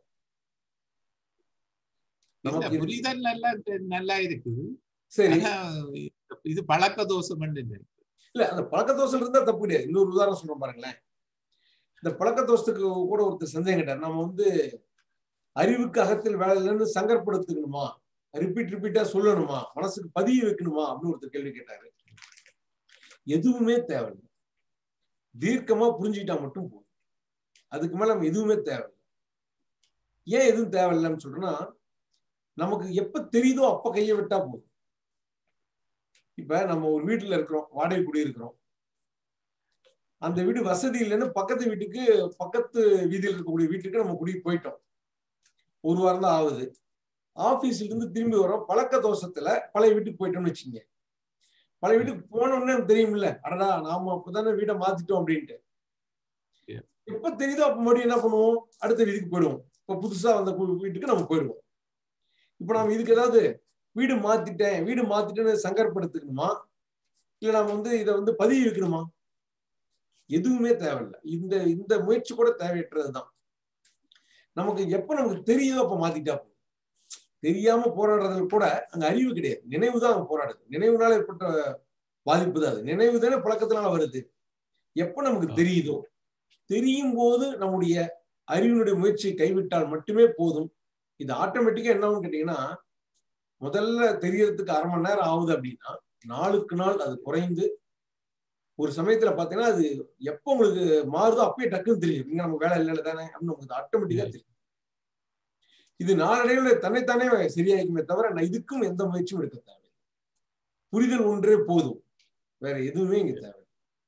நமக்கு புரிதல் நல்லா இருக்குது. சரி, இது பழக்க தோஷம் இல்ல. அந்த பழக்க தோஷம் இருந்தா தப்பு கிடையாது. இன்னொரு உதாரணம் சொல்றோம் பாருங்களேன். இந்த பழக்க தோஷத்துக்கு கூட ஒருத்தர் சந்தேகம் கேட்டார், நம்ம அறிவுக்கு அகத்தில் வேலை இல்லைன்னு சங்கற்படுத்திக்கணுமா, ரிப்பீட்டா சொல்லணுமா, மனசுக்கு பதிய வைக்கணுமா அப்படின்னு ஒருத்தர் கேள்வி கேட்டாரு. எதுவுமே தேவையில்லை, தீர்க்கமா புரிஞ்சுக்கிட்டா மட்டும் போதும். அதுக்கு மேல நம்ம எதுவுமே தேவையில்லை. ஏன் எதுவும் தேவையில்லைன்னு சொல்றோம்னா, நமக்கு எப்ப தெரியுதோ அப்ப கையை விட்டா போதும். இப்ப நம்ம ஒரு வீட்டுல இருக்கிறோம், வாடகை குடி இருக்கிறோம், அந்த வீடு வசதி இல்லைன்னு பக்கத்து வீட்டுக்கு, பக்கத்து வீதியில் இருக்கக்கூடிய வீட்டுக்கு நம்ம குடி போயிட்டோம். ஒரு வாரம் தான் ஆகுது. ஆபீஸ்ல இருந்து திரும்பி வரோம், பழக்க தோஷத்துல பழைய வீட்டுக்கு போயிட்டோம்னு வச்சுங்க. பழைய வீட்டுக்கு போனோம்னே தெரியும்ல, அடடா நாம அப்பதானே வீட்டை மாத்திட்டோம் அப்படின்ட்டு. எப்ப தெரியுதோ அப்ப மறுபடியும் என்ன பண்ணுவோம், அடுத்த வீட்டுக்கு போயிடுவோம். இப்ப புதுசா வந்த வீட்டுக்கு நம்ம போயிடுவோம். இப்ப நம்ம இதுக்கு ஏதாவது வீடு மாத்திட்டேன்னு சங்கற்படுத்திக்கணுமா, இல்ல நம்ம இதை பதிவு வைக்கணுமா? எதுவுமே தேவையில்லை. இந்த முயற்சி கூட தேவையற்றதுதான். நமக்கு எப்ப நமக்கு தெரியுதோ அப்ப மாத்திட்டா போதும். தெரியாம போராடுறதுல கூட அங்க அறிவு கிடையாது, நினைவு தான் அங்க போராடுது. நினைவுனால ஏற்பட்ட பாதிப்பு தான் அது. நினைவு தானே பழக்கத்தினால வருது. எப்ப நமக்கு தெரியுதோ, தெரியும் போது நம்முடைய அறிவினுடைய முயற்சியை கைவிட்டால் மட்டுமே போதும். இது ஆட்டோமேட்டிக்கா என்னன்னு கேட்டீங்கன்னா, முதல்ல தெரியறதுக்கு 1/2 மணி நேரம் ஆகுது அப்படின்னா, நாளுக்கு நாள் அது குறைந்து ஒரு சமயத்துல பாத்தீங்கன்னா அது எப்ப உங்களுக்கு மாறுதோ அப்பயே டக்குன்னு தெரியும், இங்க நம்ம வேலை இல்லை தானே அப்படின்னு உங்களுக்கு ஆட்டோமேட்டிக்கா தெரியும். இது நாளடைவில் தன்னைத்தானே சரியாயிருக்குமே தவிர நான் இதுக்கும் எந்த முயற்சியும் எடுக்க தேவை. புரிதல் ஒன்றே போதும், வேற எதுவுமே இங்க தேவை.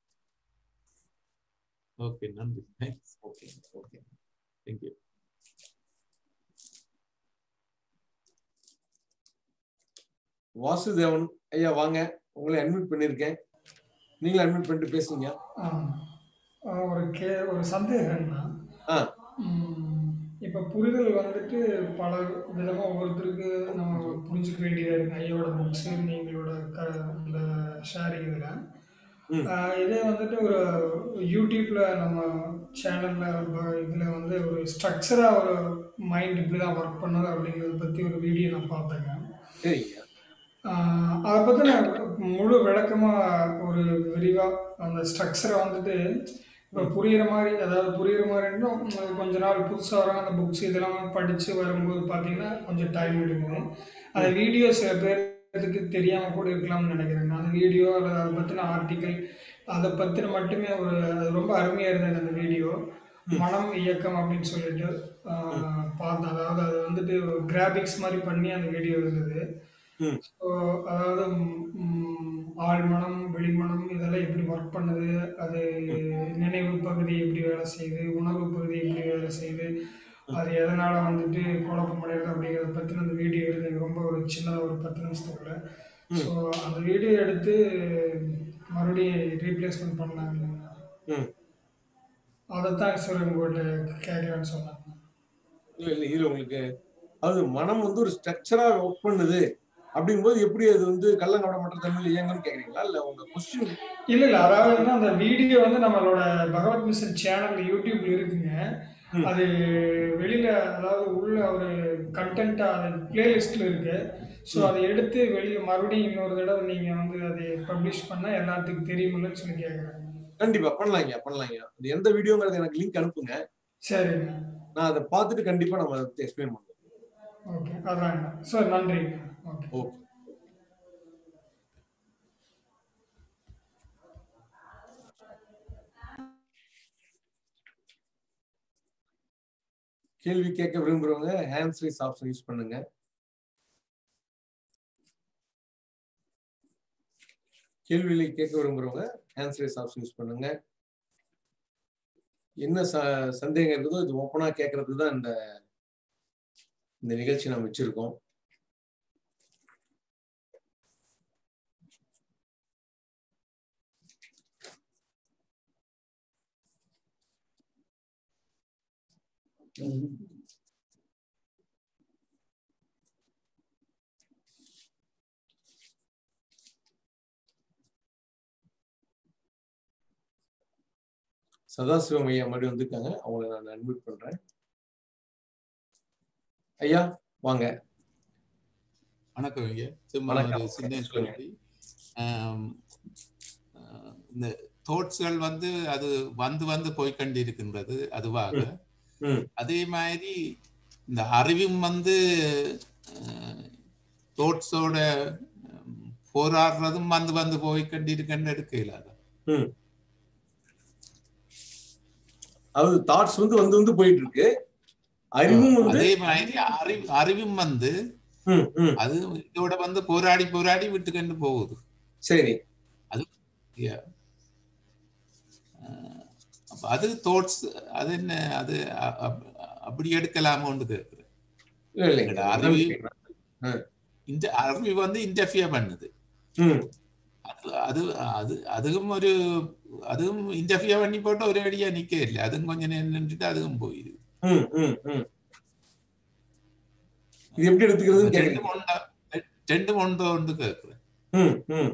ஓகே, நன்றி. Okay okay, thank you. வாசுதேவன் ஐயா வாங்க, உங்களை அட்மிட் பண்ணிருக்கேன், நீங்களும் அட்மிட் பண்ணிட்டு பேசுங்க. ஒரு சந்தேகம்னா, இப்போ புரிதல் வந்துட்டு பல விதமாக ஒவ்வொருத்தருக்கு நம்ம புரிஞ்சுக்க வேண்டியதாக இருக்கு. ஐயோட புக்ஸு, நீங்களோட இந்த ஷேரிங் இதில் இதே வந்துட்டு ஒரு யூடியூப்ல நம்ம சேனலில் இதில் வந்து ஒரு ஸ்ட்ரக்சராக ஒரு மைண்ட் இப்படி தான் ஒர்க் பண்ணுது அப்படிங்கிறத பற்றி ஒரு வீடியோ நான் பார்த்தேங்க. அதை பற்றி நான் முழு விளக்கமாக ஒரு விரிவாக அந்த ஸ்ட்ரக்சரை வந்துட்டு இப்போ புரிகிற மாதிரி, அதாவது புரிகிற மாதிரின்னா கொஞ்ச நாள் புதுசாக வராங்க அந்த புக்ஸ் இதெல்லாம் படித்து வரும்போது பார்த்தீங்கன்னா கொஞ்சம் டைம் எடுக்குது. அந்த வீடியோ சில பேருக்கு தெரியாமல் கூட இருக்கலாம்னு நினைக்கிறேங்க. அந்த வீடியோ அல்லது அதை பற்றின ஆர்டிக்கல் அதை பற்றின மட்டுமே அது ரொம்ப அருமையாக இருந்தது அந்த வீடியோ. மனம் இயக்கம் அப்படின்னு சொல்லிட்டு பார்த்தேன். அதாவது அது வந்துட்டு கிராபிக்ஸ் மாதிரி பண்ணி அந்த வீடியோ இருந்தது. ஸோ அதாவது ஆழ்மனம், வெளிமனம் இதெல்லாம் எப்படி ஒர்க் பண்ணுது, அது நினைவு பகுதி எப்படி வேலை செய்யுது, உணர்வு பகுதி எப்படி வேலை செய்யுது, அது எதனால் வந்துட்டு குழப்பம் அடைகிறது அப்படிங்கிறத பற்றின அந்த வீடியோ எடுத்து ரொம்ப ஒரு சின்னதாக ஒரு 10 நிமிஷத்துக்குள்ள. ஸோ அந்த வீடியோ எடுத்து மறுபடியும் ரீப்ளேஸ்மெண்ட் பண்ணாங்க இல்லைங்களா, அதைத்தான் சார் உங்கள்கிட்ட கேட்கலான்னு சொன்னாங்க. இல்லை இல்லை, இதில் உங்களுக்கு அது மனம் வந்து ஒரு ஸ்ட்ரக்சராக ஒர்க் பண்ணுது அப்படிங்கும்போது எப்படி அது வந்து கள்ளங்கபடமற்ற தன்மையில் இயங்குன்னு கேட்குறீங்களா? இல்லை உங்க கொஸ்டின்? இல்லை இல்லை, அதாவது அந்த வீடியோ வந்து நம்மளோட பகவத் மிஷன் சேனல் யூடியூப்ல இருக்குங்க. அது வெளியில, அதாவது உள்ள ஒரு கண்டென்ட்டா அது பிளேலிஸ்ட்ல இருக்கு. ஸோ அதை எடுத்து வெளியில மறுபடியும் இன்னொரு தடவை நீங்க வந்து அதை பப்ளிஷ் பண்ணா எல்லாத்துக்கும் தெரியுமில்லன்னு சொல்லி கேட்குறாங்க. கண்டிப்பா பண்ணலாங்க பண்ணலாங்க. அது எந்த வீடியோங்கிறது எனக்கு லிங்க் அனுப்புங்க. சரிங்க, நான் அதை பார்த்துட்டு கண்டிப்பா நம்ம அதை எக்ஸ்பிளைன் பண்ணுவோம். ஓகே, அதாங்க சார், நன்றி. Okay okay. கேள்வி கேட்க விரும்புறவங்க ஹேண்ட்ஸ் ரைஸ் ஆப்ஷன் யூஸ் பண்ணுங்க. கேள்விகளை கேட்க விரும்புறவங்க ஹேண்ட்ஸ் ரைஸ் ஆப்ஷன் யூஸ் பண்ணுங்க. என்ன சந்தேகம் இருக்குதோ இது ஓப்பனா கேட்கறதுக்கு தான் இந்த நிகழ்ச்சி நாம் வச்சிருக்கோம். சதாசிவம் ஐயா மறுபடியும் வந்திருக்காங்க, அவங்களை நான் அட்மிட் பண்றேன். ஐயா வாங்க. வணக்கம் ஐயா. சும்மா ஒரு சின்ன கேள்வி. இந்த தோட்ஸ்கள் வந்து அது வந்து போய்கொண்டிருக்கின்றது அதுவாக. அதே மாதிரி இந்த அறிவும் வந்து தோட்ஸோட போராடுறதும் வந்து போய்கொண்டிருக்கன்னு எடுக்கல. அது தாட்ஸ் வந்து போயிட்டு இருக்கு. அறிவும் அதே மாதிரி அறிவும் வந்து அது இதோட வந்து போராடி விட்டுக்கொண்டு போகுது. சரி, அது அது தாட்ஸ் அது என்ன, அது அப்படி எடுக்கலாமோன்னு கேட்கிறேன். அறிவு வந்து இன்டர்ஃபியர் பண்ணுது. அதுவும் இன்டர்ஃபியர் பண்ணி போட்டு ஒரே அடியா நிக்க இல்லை. அதுவும் கொஞ்சம் நேரம் நின்றுட்டு அதுவும் போயிடுது. எப்படி எடுத்துக்கிறது? ரெண்டும் ஒன்று கேட்கிறேன்.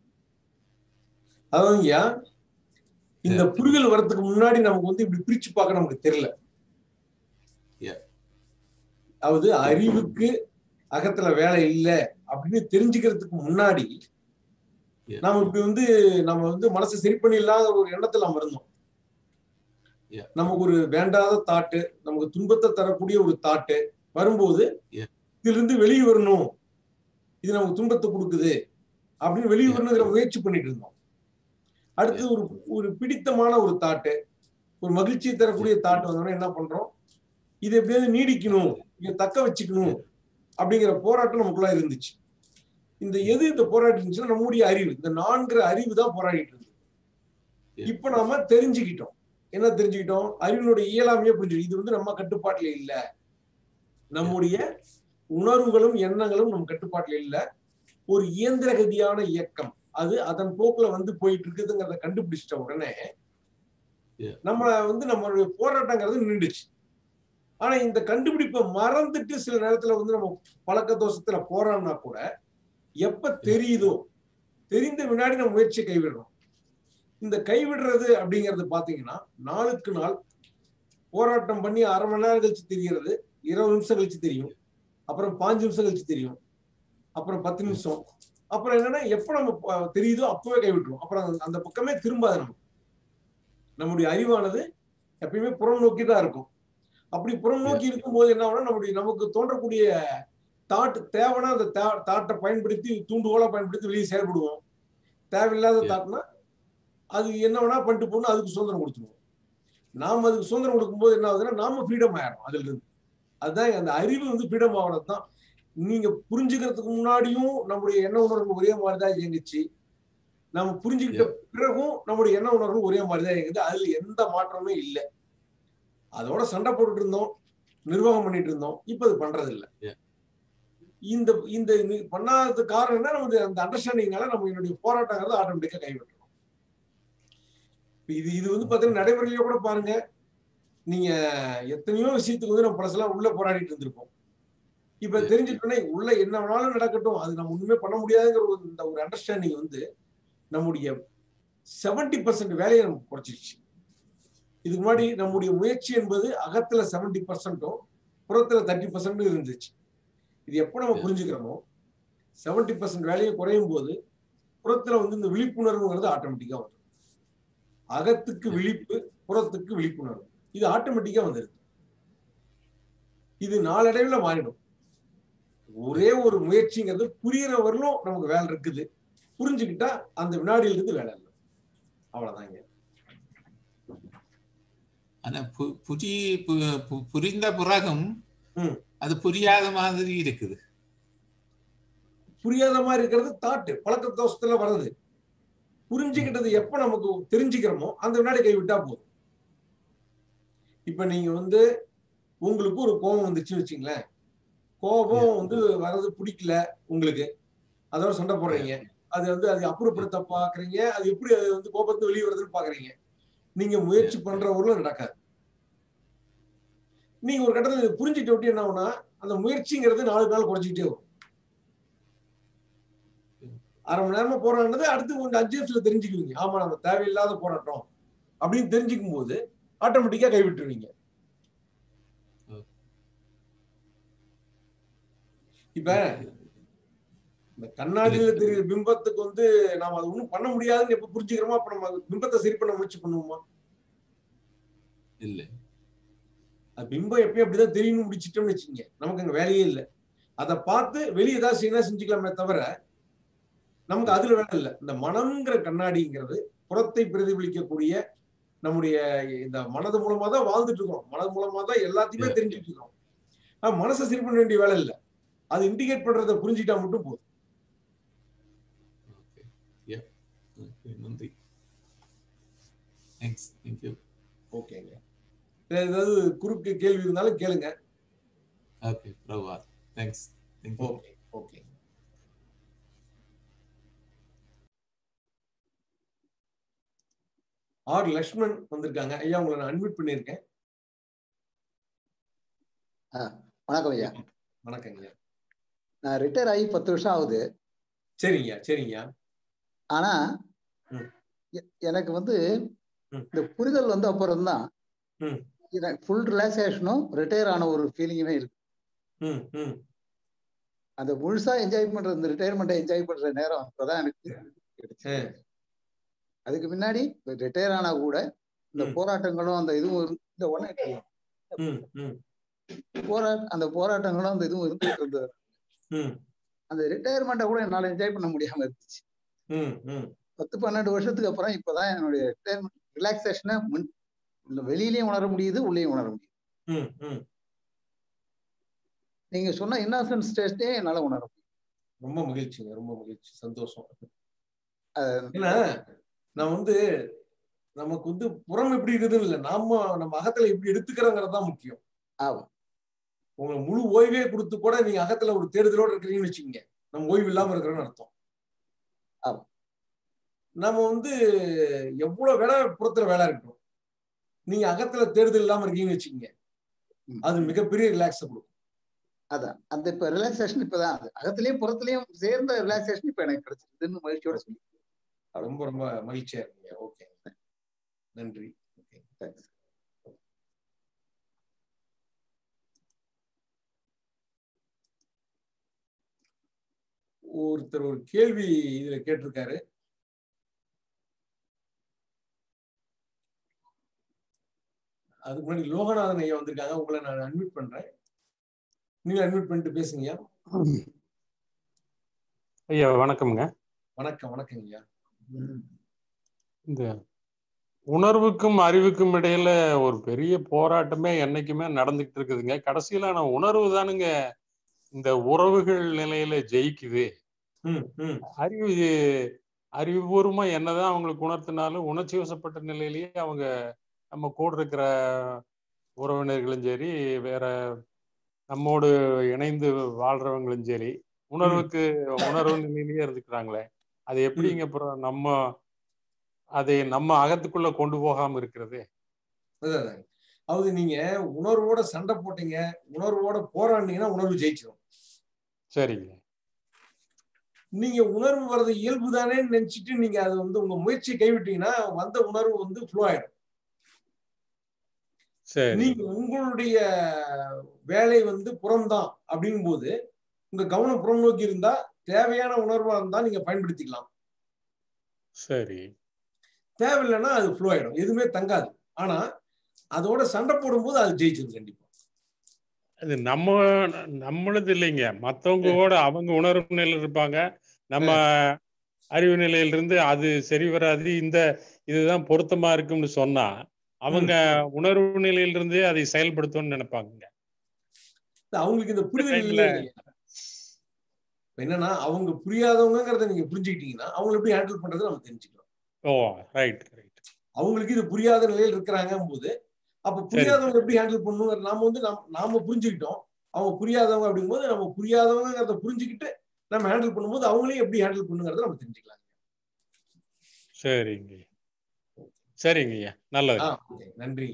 அதான் இந்த புரிதல் வரதுக்கு முன்னாடி நமக்கு வந்து இப்படி பிரிச்சு பார்க்க நமக்கு தெரியல. அதாவது அறிவுக்கு அகத்துல வேலை இல்லை அப்படின்னு தெரிஞ்சுக்கிறதுக்கு முன்னாடி நாம இப்படி வந்து நம்ம வந்து மனசை சரி பண்ணிடலாங்கிற ஒரு எண்ணத்துல நம்ம இருந்தோம். நமக்கு ஒரு வேண்டாத தாட்டு, நமக்கு துன்பத்தை தரக்கூடிய ஒரு தாட்டு வரும்போது இதுல இருந்து வெளியே வரணும், இது நமக்கு துன்பத்தை கொடுக்குது அப்படின்னு வெளியே வரணுங்கிற முயற்சி பண்ணிட்டு இருந்தோம். அடுத்து ஒரு பிடித்தமான ஒரு தாட்டு, ஒரு மகிழ்ச்சி தரக்கூடிய தாட்டு வந்தோடனே என்ன பண்றோம், இது எப்படியாவது நீடிக்கணும், இதை தக்க வச்சுக்கணும் அப்படிங்கிற போராட்டம் நமக்குள்ள இருந்துச்சு. இந்த போராட்டம் இருந்துச்சுன்னா நம்முடைய அறிவு, இந்த 4 அறிவு தான் போராடிட்டு இருந்தது. இப்ப நாம தெரிஞ்சுக்கிட்டோம். என்ன தெரிஞ்சுக்கிட்டோம்? அறிவினுடைய இயலாமையே புரிஞ்சுக்கிட்டோம். இது வந்து நம்ம கட்டுப்பாட்டுல இல்ல, நம்முடைய உணர்வுகளும் எண்ணங்களும் நம்ம கட்டுப்பாட்டுல இல்ல, ஒரு இயந்திர கதியான இயக்கம், அது அதன் போக்குல வந்து போயிட்டு இருக்குதுங்கிறத கண்டுபிடிச்சிட்ட உடனே நம்மளுடைய போராட்டங்கிறது நின்றுச்சு. ஆனா இந்த கண்டுபிடிப்பை மறந்துட்டு சில நேரத்துல வந்து நம்ம பழக்க தோஷத்துல போராடினா கூட எப்ப தெரியுதோ, தெரிந்த வினாடி நம்ம முயற்சியை கைவிடுறோம். இந்த கைவிடுறது அப்படிங்கிறது பாத்தீங்கன்னா நாளுக்கு நாள் போராட்டம் பண்ணி 1/2 மணி நேரம் கழிச்சு தெரிகிறது, 20 நிமிஷம் கழிச்சு தெரியும், அப்புறம் 5 நிமிஷம் கழிச்சு தெரியும், அப்புறம் 10 நிமிஷம், அப்புறம் என்னன்னா எப்ப நம்ம தெரியுதோ அப்பவே கைவிட்டுரும். அப்புறம் அந்த பக்கமே திரும்பாது. நம்முடைய அறிவானது எப்பயுமே புறம் நோக்கி தான் இருக்கும். அப்படி புறம் நோக்கி இருக்கும்போது என்ன ஆகும்னா நமக்கு தோன்றக்கூடிய தாட் தேவைன்னா அந்த தாட்டை பயன்படுத்தி தூண்டுகோலா பயன்படுத்தி வெளியே செயல்படுவோம். தேவையில்லாத தாட்னா அது என்ன வேணா பண்ணிட்டு போகணும், அதுக்கு சுதந்திரம் கொடுத்துருவோம். நாம அதுக்கு சுதந்திரம் கொடுக்கும்போது என்ன ஆகுதுன்னா நாம ஃப்ரீடம் ஆயிடும் அதுல இருந்து. அதுதான் அந்த அறிவு வந்து ஃப்ரீடம் ஆகிறது தான். நீங்க புரிஞ்சுக்கிறதுக்கு முன்னாடியும் நம்முடைய எண்ண உணர்வு ஒரே மாதிரிதான் இயங்குச்சு, நம்ம புரிஞ்சுக்கிட்ட பிறகும் நம்முடைய எண்ண உணர்வு ஒரே மாதிரிதான் இயங்குது. அதுல எந்த மாற்றமே இல்லை. அதோட சண்டை போட்டுட்டு இருந்தோம், நிர்வாகம் பண்ணிட்டு இருந்தோம், இப்ப அது பண்றது இல்லை. இந்த பண்ணாதது காரணம் என்ன, நமக்கு அந்த அண்டர்ஸ்டாண்டிங்னால நம்ம என்னுடைய போராட்டங்கிறது ஆட்டோமேட்டிக்கா கைவிட்டுறோம். இது வந்து பாத்தீங்கன்னா நடைமுறையிலேயே கூட பாருங்க, நீங்க எத்தனையோ விஷயத்துக்கு வந்து நம்ம பழசெல்லாம் உள்ள போராடிட்டு இருந்திருப்போம். இப்ப தெரிஞ்சுட்டோன்னே உள்ள என்ன வேணாலும் நடக்கட்டும், அது நம்ம ஒண்ணுமே பண்ண முடியாதுங்கிற ஒரு அண்டர்ஸ்டாண்டிங் வந்து நம்முடைய 70% வேலையை நமக்கு குறைச்சிருச்சு. இதுக்கு முன்னாடி நம்முடைய முயற்சி என்பது அகத்துல 70%, புறத்துல 30% இருந்துச்சு. இது எப்ப நம்ம புரிஞ்சுக்கிறோமோ 70% வேலையை குறையும் போது புறத்துல வந்து இந்த விழிப்புணர்வுங்கிறது ஆட்டோமேட்டிக்கா வரும். அகத்துக்கு விழிப்பு, புறத்துக்கு விழிப்புணர்வு, இது ஆட்டோமேட்டிக்கா வந்துருது. இது நாளடைவுல மாறிடும். ஒரே ஒரு முயற்சிங்கிறது புரியறவர்களும் நமக்கு வேலை இருக்குது, புரிஞ்சுக்கிட்டா அந்த வினாடியில இருந்து வேலை இல்லை. அவ்வளவுதாங்க. ஆனா புரிந்த பிறகும் அது புரியாத மாதிரி இருக்குது. புரியாத மாதிரி இருக்கிறது தாட்டு, பழக்க தோஷத்துல வர்றது. புரிஞ்சுக்கிட்டது எப்ப நமக்கு தெரிஞ்சுக்கிறோமோ அந்த வினாடி கைவிட்டா போதும். இப்ப நீங்க வந்து உங்களுக்கு ஒரு கோபம் வந்துச்சு வச்சுங்களேன், கோபம் வந்து வர்றது பிடிக்கல உங்களுக்கு, அதோட சண்டை போடுறீங்க, அது அப்புறப்படுத்த பாக்குறீங்க, அது எப்படி அது வந்து கோபத்தை வெளியே வருதுன்னு பாக்குறீங்க. நீங்க முயற்சி பண்றவர்களும் நடக்காது. நீங்க ஒரு கட்டத்துல புரிஞ்சுட்டு விட்டு என்ன ஆகும்னா அந்த முயற்சிங்கிறது நாளுக்கு நாள் குறைஞ்சிக்கிட்டே வரும். 1/2 மணி நேரமா போராடினது அடுத்து கொஞ்சம் 5 நிமிஷத்துல தெரிஞ்சுக்குவீங்க, ஆமா நம்ம தேவையில்லாத போராட்டம் அப்படின்னு தெரிஞ்சுக்கும் போது ஆட்டோமேட்டிக்கா கைவிட்டுருவீங்க. இப்ப இந்த கண்ணாடியில தெரியுற பிம்பத்துக்கு வந்து நாம அது ஒண்ணும் பண்ண முடியாதுன்னு எப்ப புரிஞ்சுக்கிறோமோ அப்ப நம்ம பிம்பத்தை சரி பண்ண முயற்சி பண்ணுவோமா? இல்ல. பிம்பம் எப்பயும் அப்படிதான் தெரியும்னு முடிச்சிட்டோம்னு வச்சுக்கோங்க, நமக்கு அங்க வேலையே இல்லை. அதை பார்த்து வெளியே ஏதாவது செய்யணும் செஞ்சுக்கலாமே தவிர நமக்கு அதுல வேலை இல்லை. இந்த மனம்ங்கிற கண்ணாடிங்கிறது புறத்தை பிரதிபலிக்கக்கூடிய நம்முடைய இந்த மனது மூலமா தான் வாழ்ந்துட்டு இருக்கோம், மனது மூலமா தான் எல்லாத்தையுமே தெரிஞ்சுட்டு இருக்கோம். மனசை சரி பண்ண வேண்டிய வேலை இல்லை, அது இண்டிகேட் பண்றதை புரிஞ்சுக்கிட்டா மட்டும் போதும். நன்றி. ஓகேங்க. ஏதாவது குறுக்கு கேள்வி இருந்தாலும் கேளுங்க. Okay Prabha, thanks. Okay okay. R Lakshman வந்திருக்காங்க. ஐயா உங்களை நான் அட்மிட் பண்ணியிருக்கேன். வணக்கம் ஐயா. வணக்கம் ஐயா. நான் ரிட்டையர் ஆகி 10 வருஷம் ஆகுது. சரிங்க சரிங்க. ஆனா எனக்கு வந்து இந்த புரிதல் வந்து அப்புறம் தான் ஃபுல் ரிலாக்ஸேஷனும் ரிட்டையர் ஆன ஒரு ஃபீலிங்குமே இருக்கு. அந்த முழுசா என்ஜாய் பண்ற, இந்த ரிட்டையர்மெண்ட்டை என்ஜாய் பண்ற நேரம் அப்பதான் எனக்கு கிடைச்சு. அதுக்கு முன்னாடி ரிட்டையர் ஆனா கூட இந்த போராட்டங்களும் அந்த இதுவும் இந்த அந்த போராட்டங்களும் அந்த இதுவும் இருந்துட்டு இருந்தது. அந்த ரிட்டையர்மெண்ட்டை கூட என்னால என்ஜாய் பண்ண முடியாம இருந்துச்சு. 10-12 வருஷத்துக்கு அப்புறம் இப்பதான் என்னுடைய ரிலாக்ஸேஷனை வெளியிலயும் உணர முடியுது, உள்ளேயும் உணர முடியுது. நீங்க சொன்ன இன்னசென்ட் ஸ்டேட்டே என்னால உணர முடியும். ரொம்ப மகிழ்ச்சிங்க, ரொம்ப மகிழ்ச்சி, சந்தோஷம். ஏன்னா நான் வந்து நமக்கு வந்து புறம் எப்படி இருக்குதுன்னு இல்லை, நம்ம அகத்துல எப்படி எடுத்துக்கிறோங்கிறது தான் முக்கியம். உங்களை முழு ஓய்வே கொடுத்து கூட நீங்க அகத்துல ஒரு தேடுதலோட இருக்கிறீங்கன்னு வச்சுக்கோங்க, நம்ம ஓய்வு இல்லாம இருக்கிறோன்னு அர்த்தம். நம்ம வந்து எவ்வளவு வேலை புறத்துல வேலை இருக்கணும், நீங்க அகத்துல தேடுதல் இல்லாம இருக்கீங்கன்னு வச்சுக்கோங்க, அது மிகப்பெரிய ரிலாக்ஸை கொடுக்கும். அதான் அந்த இப்ப ரிலாக்ஸேஷன் இப்பதான் அகத்திலயும் புறத்திலயும் சேர்ந்த ரிலாக்ஸேஷன் இப்ப எனக்கு கிடைச்சிருக்குன்னு மகிழ்ச்சியோட சொல்லி ரொம்ப ரொம்ப மகிழ்ச்சியா இருக்கீங்க. ஓகே, நன்றி. Okay, thanks. ஒருத்தர் ஒரு கேள்வி இதுல கேட்டிருக்காரு. அதுக்கு முன்னாடி லோகநாதன் ஐயா வந்திருக்காங்க, உங்களை நான் அட்மிட் பண்றேன். நீங்க அட்மிட் பண்ணிட்டு பேசுங்க ஐயா. வணக்கம்ங்க. வணக்கம். வணக்கம் ஐயா. இந்த உணர்வுக்கும் அறிவுக்கும் இடையில ஒரு பெரிய போராட்டமே என்னைக்குமே நடந்துகிட்டு இருக்குதுங்க. கடைசியில ஆனா உணர்வு தானுங்க இந்த உறவுகள் நிலையில ஜெயிக்குது. அறிவுபூர்வமா என்னதான் அவங்களுக்கு உணர்த்தினாலும் உணர்ச்சி வசப்பட்ட நிலையிலேயே அவங்க நம்ம கூட இருக்கிற உறவினர்களும் சரி, வேற நம்மோடு இணைந்து வாழ்றவங்களும் சரி, உணர்வு நிலையிலேயே இருந்துக்கிறாங்களே, அது எப்படிங்க அப்புறம் அதை நம்ம அகத்துக்குள்ள கொண்டு போகாம இருக்கிறது? அதாவது நீங்க உணர்வோட சண்டை போட்டீங்க, உணர்வோட போராடினீங்கன்னா உணர்வு ஜெயிச்சிடும். சரிங்க. நீங்க உணர்வு வர்றது இயல்பு தானே நினைச்சிட்டு நீங்க அது வந்து உங்க முயற்சியை கைவிட்டீங்கன்னா வந்த உணர்வு வந்து ஃப்ளோ ஆயிடும். நீங்க உங்களுடைய வேலை வந்து புறம்தான் அப்படிங்கும் போது உங்க கவனம் புறம் நோக்கி இருந்தா தேவையான உணர்வா இருந்தா நீங்க பயன்படுத்திக்கலாம். சரி. தேவையில்லைன்னா அது ஃப்ளோ ஆயிடும், எதுவுமே தங்காது. ஆனா அதோட சண்டை போடும்போது அது ஜெயிச்சிடும் கண்டிப்பா. அது நம்மளது இல்லைங்க, மற்றவங்களோட அவங்க உணர்வு நிலையில் இருப்பாங்க, நம்ம அறிவு நிலையிலிருந்து அது சரி வராது, இதுதான் பொருத்தமா இருக்கும்னு சொன்னா அவங்க உணர்வு நிலையிலிருந்தே அதை செயல்படுத்தணும்னு நினைப்பாங்க. அவங்களுக்கு இந்த புரிதல் என்னன்னா அவங்க புரியாதவங்கிறத நீங்க புரிஞ்சுக்கிட்டீங்கன்னா அவங்களை எப்படி ஹேண்டில் பண்றது நம்ம தெரிஞ்சுக்கலாம். Oh, right right. அவங்களுக்கு இது புரியாத நிலையில் இருக்கிறாங்க போது அப்ப புரியாதவங்க எப்படி ஹேண்டில் பண்ணுங்கிற நாம புரிஞ்சுக்கிட்டோம். அவங்க புரியாதவங்க அப்படிங்கும்போது நம்ம புரியாதவங்கிறத புரிஞ்சுக்கிட்டு நம்ம ஹேண்டில் பண்ணும்போது அவங்களையும் எப்படி ஹேண்டில் பண்ணுங்கிறத நம்ம தெரிஞ்சுக்கலாம். சரிங்க சரிங்க ஐயா, நல்லது. நன்றி.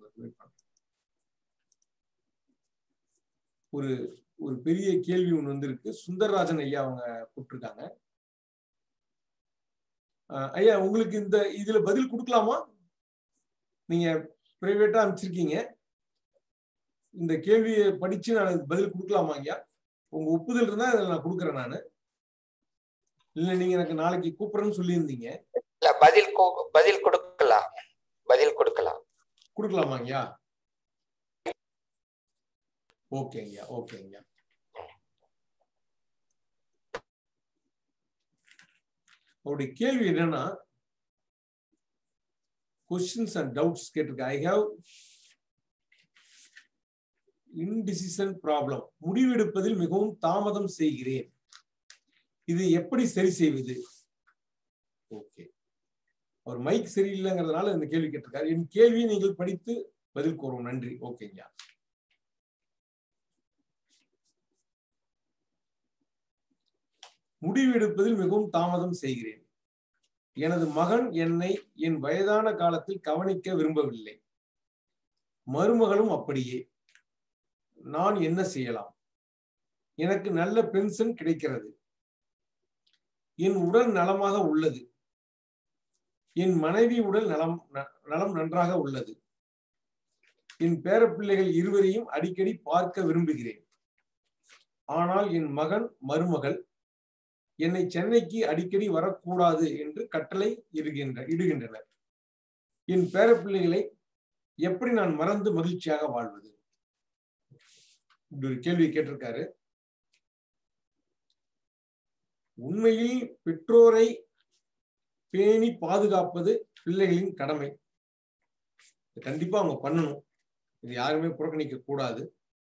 ஒரு ஒரு பெரிய கேள்வி ஒண்ணு வந்திருக்கு. சுந்தரராஜன் ஐயா அவங்க கூப்பிட்டுருக்காங்க. ஐயா, உங்களுக்கு இந்த இதுல பதில் கொடுக்கலாமா? நீங்க பிரைவேட்டா அனுப்பிச்சிருக்கீங்க, இந்த கேள்வியை படிச்சு நான் பதில் கொடுக்கலாமா ஐயா? உங்க ஒப்புதல் இருந்தா இதில் நான் கொடுக்குறேன். நானு இல்ல நீங்க எனக்கு நாளைக்கு கூப்பிடுறேன்னு சொல்லியிருந்தீங்க. பதில் கொடுக்கலாம். கொடுக்கலாமா ஐயா? ஓகே ஐயா, ஓகே ஐயா. அவருடைய கேள்வி என்னன்னா, கொஸ்டின்ஸ் அண்ட் டவுட்ஸ் கேட்டிருக்க. ஐ ஹாவ் இன்டிசிஷன் ப்ராப்ளம், முடிவெடுப்பதில் மிகவும் தாமதம் செய்கிறேன், இது எப்படி சரி செய்வது? ஓகே, அவர் மைக் சரியில்லைங்கிறதுனால இந்த கேள்வி கேட்டிருக்காரு. என் கேள்வியை நீங்கள் படித்து பதில் கூறுவோம். நன்றி. ஓகேங்க. முடிவெடுப்பதில் மிகவும் தாமதம் செய்கிறேன். எனது மகன் என்னை என் வயதான காலத்தில் கவனிக்க விரும்பவில்லை, மருமகளும் அப்படியே. நான் என்ன செய்யலாம்? எனக்கு நல்ல பென்ஷன் கிடைக்கிறது, என் உடல் நலமாக உள்ளது, என் மனைவி உடல் நலம் நன்றாக உள்ளது, என் பேரப்பிள்ளைகள் இருவரையும் அடிக்கடி பார்க்க விரும்புகிறேன். ஆனால் என் மகன் மருமகள் என்னை சென்னைக்கு அடிக்கடி வரக்கூடாது என்று கட்டளை இடுகின்றனர். என் பேரப்பிள்ளைகளை எப்படி நான் மறந்து மகிழ்ச்சியாக வாழ்வது? இப்படி ஒரு கேள்வி கேட்டிருக்காரு. உண்மையில் பெற்றோரை பேணி பாதுகாப்பது பிள்ளைகளின் கடமை. கண்டிப்பா அவங்க பண்ணணும். இது யாருமே புறக்கணிக்க கூடாது.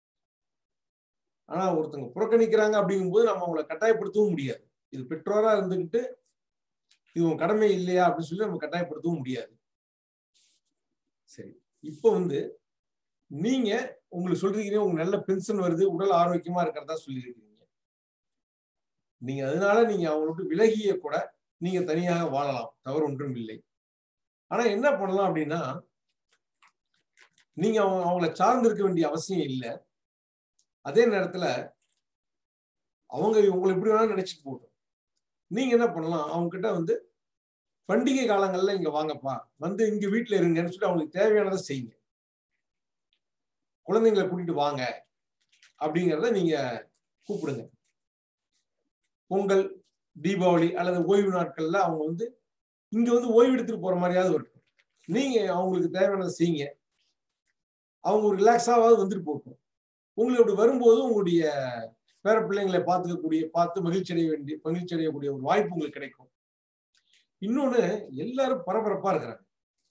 ஆனா ஒருத்தங்க புறக்கணிக்கிறாங்க அப்படிங்கும்போது நம்ம அவங்களை கட்டாயப்படுத்தவும் முடியாது. இது பெற்றோரா இருந்துகிட்டு இது உன் கடமை இல்லையா அப்படின்னு சொல்லி நம்ம கட்டாயப்படுத்தவும் முடியாது. சரி, இப்போ நீங்க உங்களுக்கு சொல்றீங்க உங்க நல்ல பென்ஷன் வருது, உடல் ஆரோக்கியமா இருக்கிறதா சொல்லியிருக்கீங்க. நீங்க அதனால நீங்க அவங்களுக்கு விலகிய கூட நீங்க தனியாக வாழலாம், தவறு ஒன்றும் இல்லை. ஆனா என்ன பண்ணலாம் அப்படின்னா, நீங்க அவங்கள சார்ந்து இருக்க வேண்டிய அவசியம் இல்லை. அதே நேரத்துல அவங்க உங்களை எப்படி வேணாலும் நினைச்சிட்டு போட்டோம். நீங்க என்ன பண்ணலாம், அவங்க கிட்ட பண்டிகை காலங்கள்ல இங்க வாங்கப்பா, இங்க வீட்டுல இருங்கன்னு சொல்லி அவங்களுக்கு தேவையானதை செய்யுங்க. குழந்தைங்களை கூட்டிட்டு வாங்க அப்படிங்கிறத நீங்க கூப்பிடுங்க. பொங்கல், தீபாவளி அல்லது ஓய்வு நாட்கள்ல அவங்க இங்க ஓய்வு எடுத்துட்டு போற மாதிரியாவது இருக்கும். நீங்க அவங்களுக்கு தேவையானதை செய்யுங்க. அவங்க ஒரு ரிலாக்ஸாவது வந்துட்டு போகும். உங்களுக்கு அப்படி வரும்போது உங்களுடைய பேர பிள்ளைங்களை பார்த்து மகிழ்ச்சி அடையக்கூடிய ஒரு வாய்ப்பு உங்களுக்கு கிடைக்கும். இன்னொன்னு, எல்லாரும் பரபரப்பா இருக்கிறாங்க,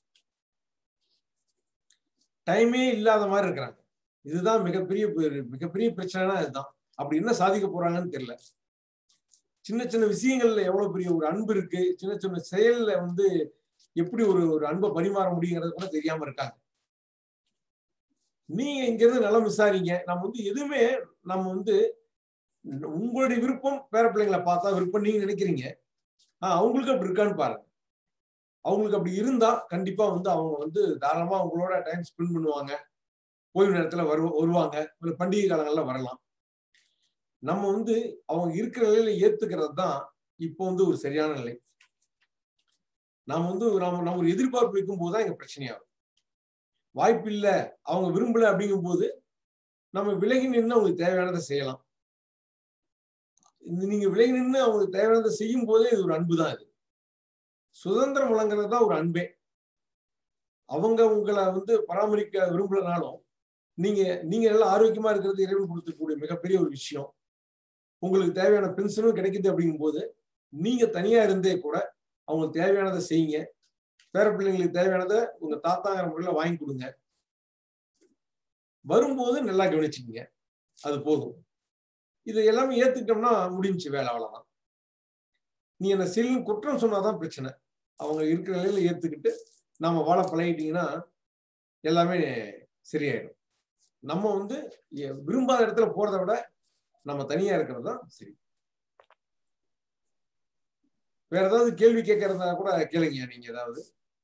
டைமே இல்லாத மாதிரி இருக்கிறாங்க. இதுதான் மிகப்பெரிய பிரச்சனைனா இதுதான். அப்படி என்ன சாதிக்க போறாங்கன்னு தெரியல. சின்ன சின்ன விஷயங்கள்ல எவ்வளவு பெரிய ஒரு அன்பு இருக்கு, சின்ன சின்ன செயல்ல எப்படி ஒரு அன்பை பரிமாற முடியுங்கிறது கூட தெரியாம இருக்காங்க. நீங்க இங்க இருந்து நலம் விசாரிங்க. எதுவுமே உங்களுடைய விருப்பம் பேர பிள்ளைங்களை பார்த்தா விருப்பம் நீங்க நினைக்கிறீங்க. அவங்களுக்கு அப்படி இருக்கான்னு பாருங்க. அவங்களுக்கு அப்படி இருந்தா கண்டிப்பா அவங்க தாராளமா அவங்களோட டைம் ஸ்பெண்ட் பண்ணுவாங்க. ஓய்வு நேரத்துல வருவாங்க. பண்டிகை காலங்கள்ல வரலாம். நம்ம அவங்க இருக்கிற நிலையில ஏத்துக்கிறது தான் இப்போ ஒரு சரியான நிலை. நம்ம ஒரு எதிர்பார்ப்பு வைக்கும் போதுதான் இங்க பிரச்சனையாகும். வாய்ப்பு இல்லை, அவங்க விரும்பல அப்படிங்கும் போது நம்ம விலகி நின்று அவங்களுக்கு தேவையானதை செய்யலாம். நீங்க விலகி நின்று அவங்களுக்கு தேவையானதை செய்யும் போதே இது ஒரு அன்பு தான். இது சுதந்திரம் வழங்குறது தான் ஒரு அன்பே. அவங்க உங்களை பராமரிக்க விரும்பலனாலும் நீங்க நல்லா ஆரோக்கியமா இருக்கிறது இறைவன் கொடுக்கக்கூடிய மிகப்பெரிய ஒரு விஷயம். உங்களுக்கு தேவையான பென்ஷனும் கிடைக்குது அப்படிங்கும் போது நீங்க தனியா இருந்தே கூட அவங்களுக்கு தேவையானதை செய்யுங்க. பேர பிள்ளைங்களுக்கு தேவையானதை உங்க தாத்தாங்கிற முறையில வாங்கி கொடுங்க. வரும்போது நல்லா கவனிச்சுக்கீங்க, அது போதும். இதை எல்லாமே ஏத்துக்கிட்டோம்னா முடிஞ்சு வேலை, அவ்வளவுதான். நீ என்ன செல்லும் குற்றம் சொன்னாதான் பிரச்சனை. அவங்க இருக்கிற நிலையில ஏத்துக்கிட்டு நாம வாழ பழகிட்டீங்கன்னா எல்லாமே சரியாயிடும். நம்ம விரும்பாத இடத்துல போறதை விட நம்ம தனியா இருக்கிறது தான் சரி. வேற ஏதாவது கேள்வி கேட்கறதா கூட கேளுங்க. நீங்க ஏதாவது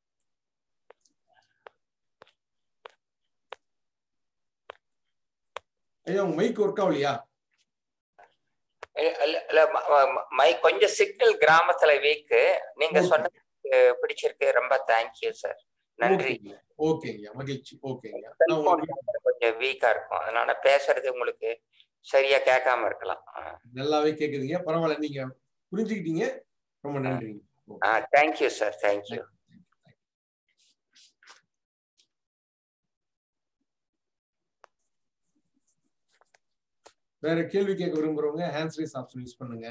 ஐயா உங்க மைக் ஒர்க் ஆகலையா? மைக் கொஞ்சம் சிக்னல் கிராமத்துல வீக்கு. நீங்க சொன்னது பிடிச்சிருக்கு, ரொம்ப தேங்க்யூ சார், நன்றி. ஓகேங்க, மகிழ்ச்சி. ஓகேங்க, கொஞ்சம் வீக்கா இருக்கும், அதனால பேசுறது உங்களுக்கு சரியா கேட்காம இருக்கலாம். நல்லாவே கேக்குதுங்க, பரவாயில்ல. நீங்க புரிஞ்சுக்கிட்டீங்க, ரொம்ப நன்றி. Thank you sir, thank you. வேற கேள்வி கேட்க விரும்புறவங்க ஹேண்ட்ஸ் ரைஸ் ஆப்ஷன் யூஸ் பண்ணுங்க.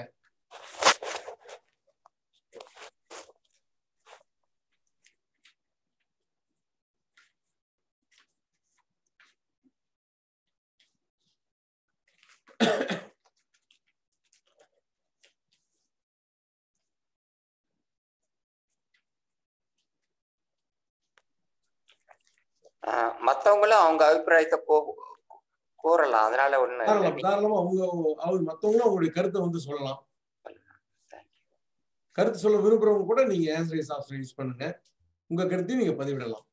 மத்தவங்களும் அவங்க அபிப்பிராயத்தை கூறலாம், அதனால ஒண்ணு தாராளமா மத்தவங்களும் அவங்களுடைய கருத்தை சொல்லலாம். கருத்து சொல்ல விரும்புறவங்க கூட நீங்க ஹேண்ட்ஸ் ரைஸ் ஆப்ஷன் யூஸ் பண்ணுங்க, உங்க கருத்தையும் நீங்க பதிவிடலாம்.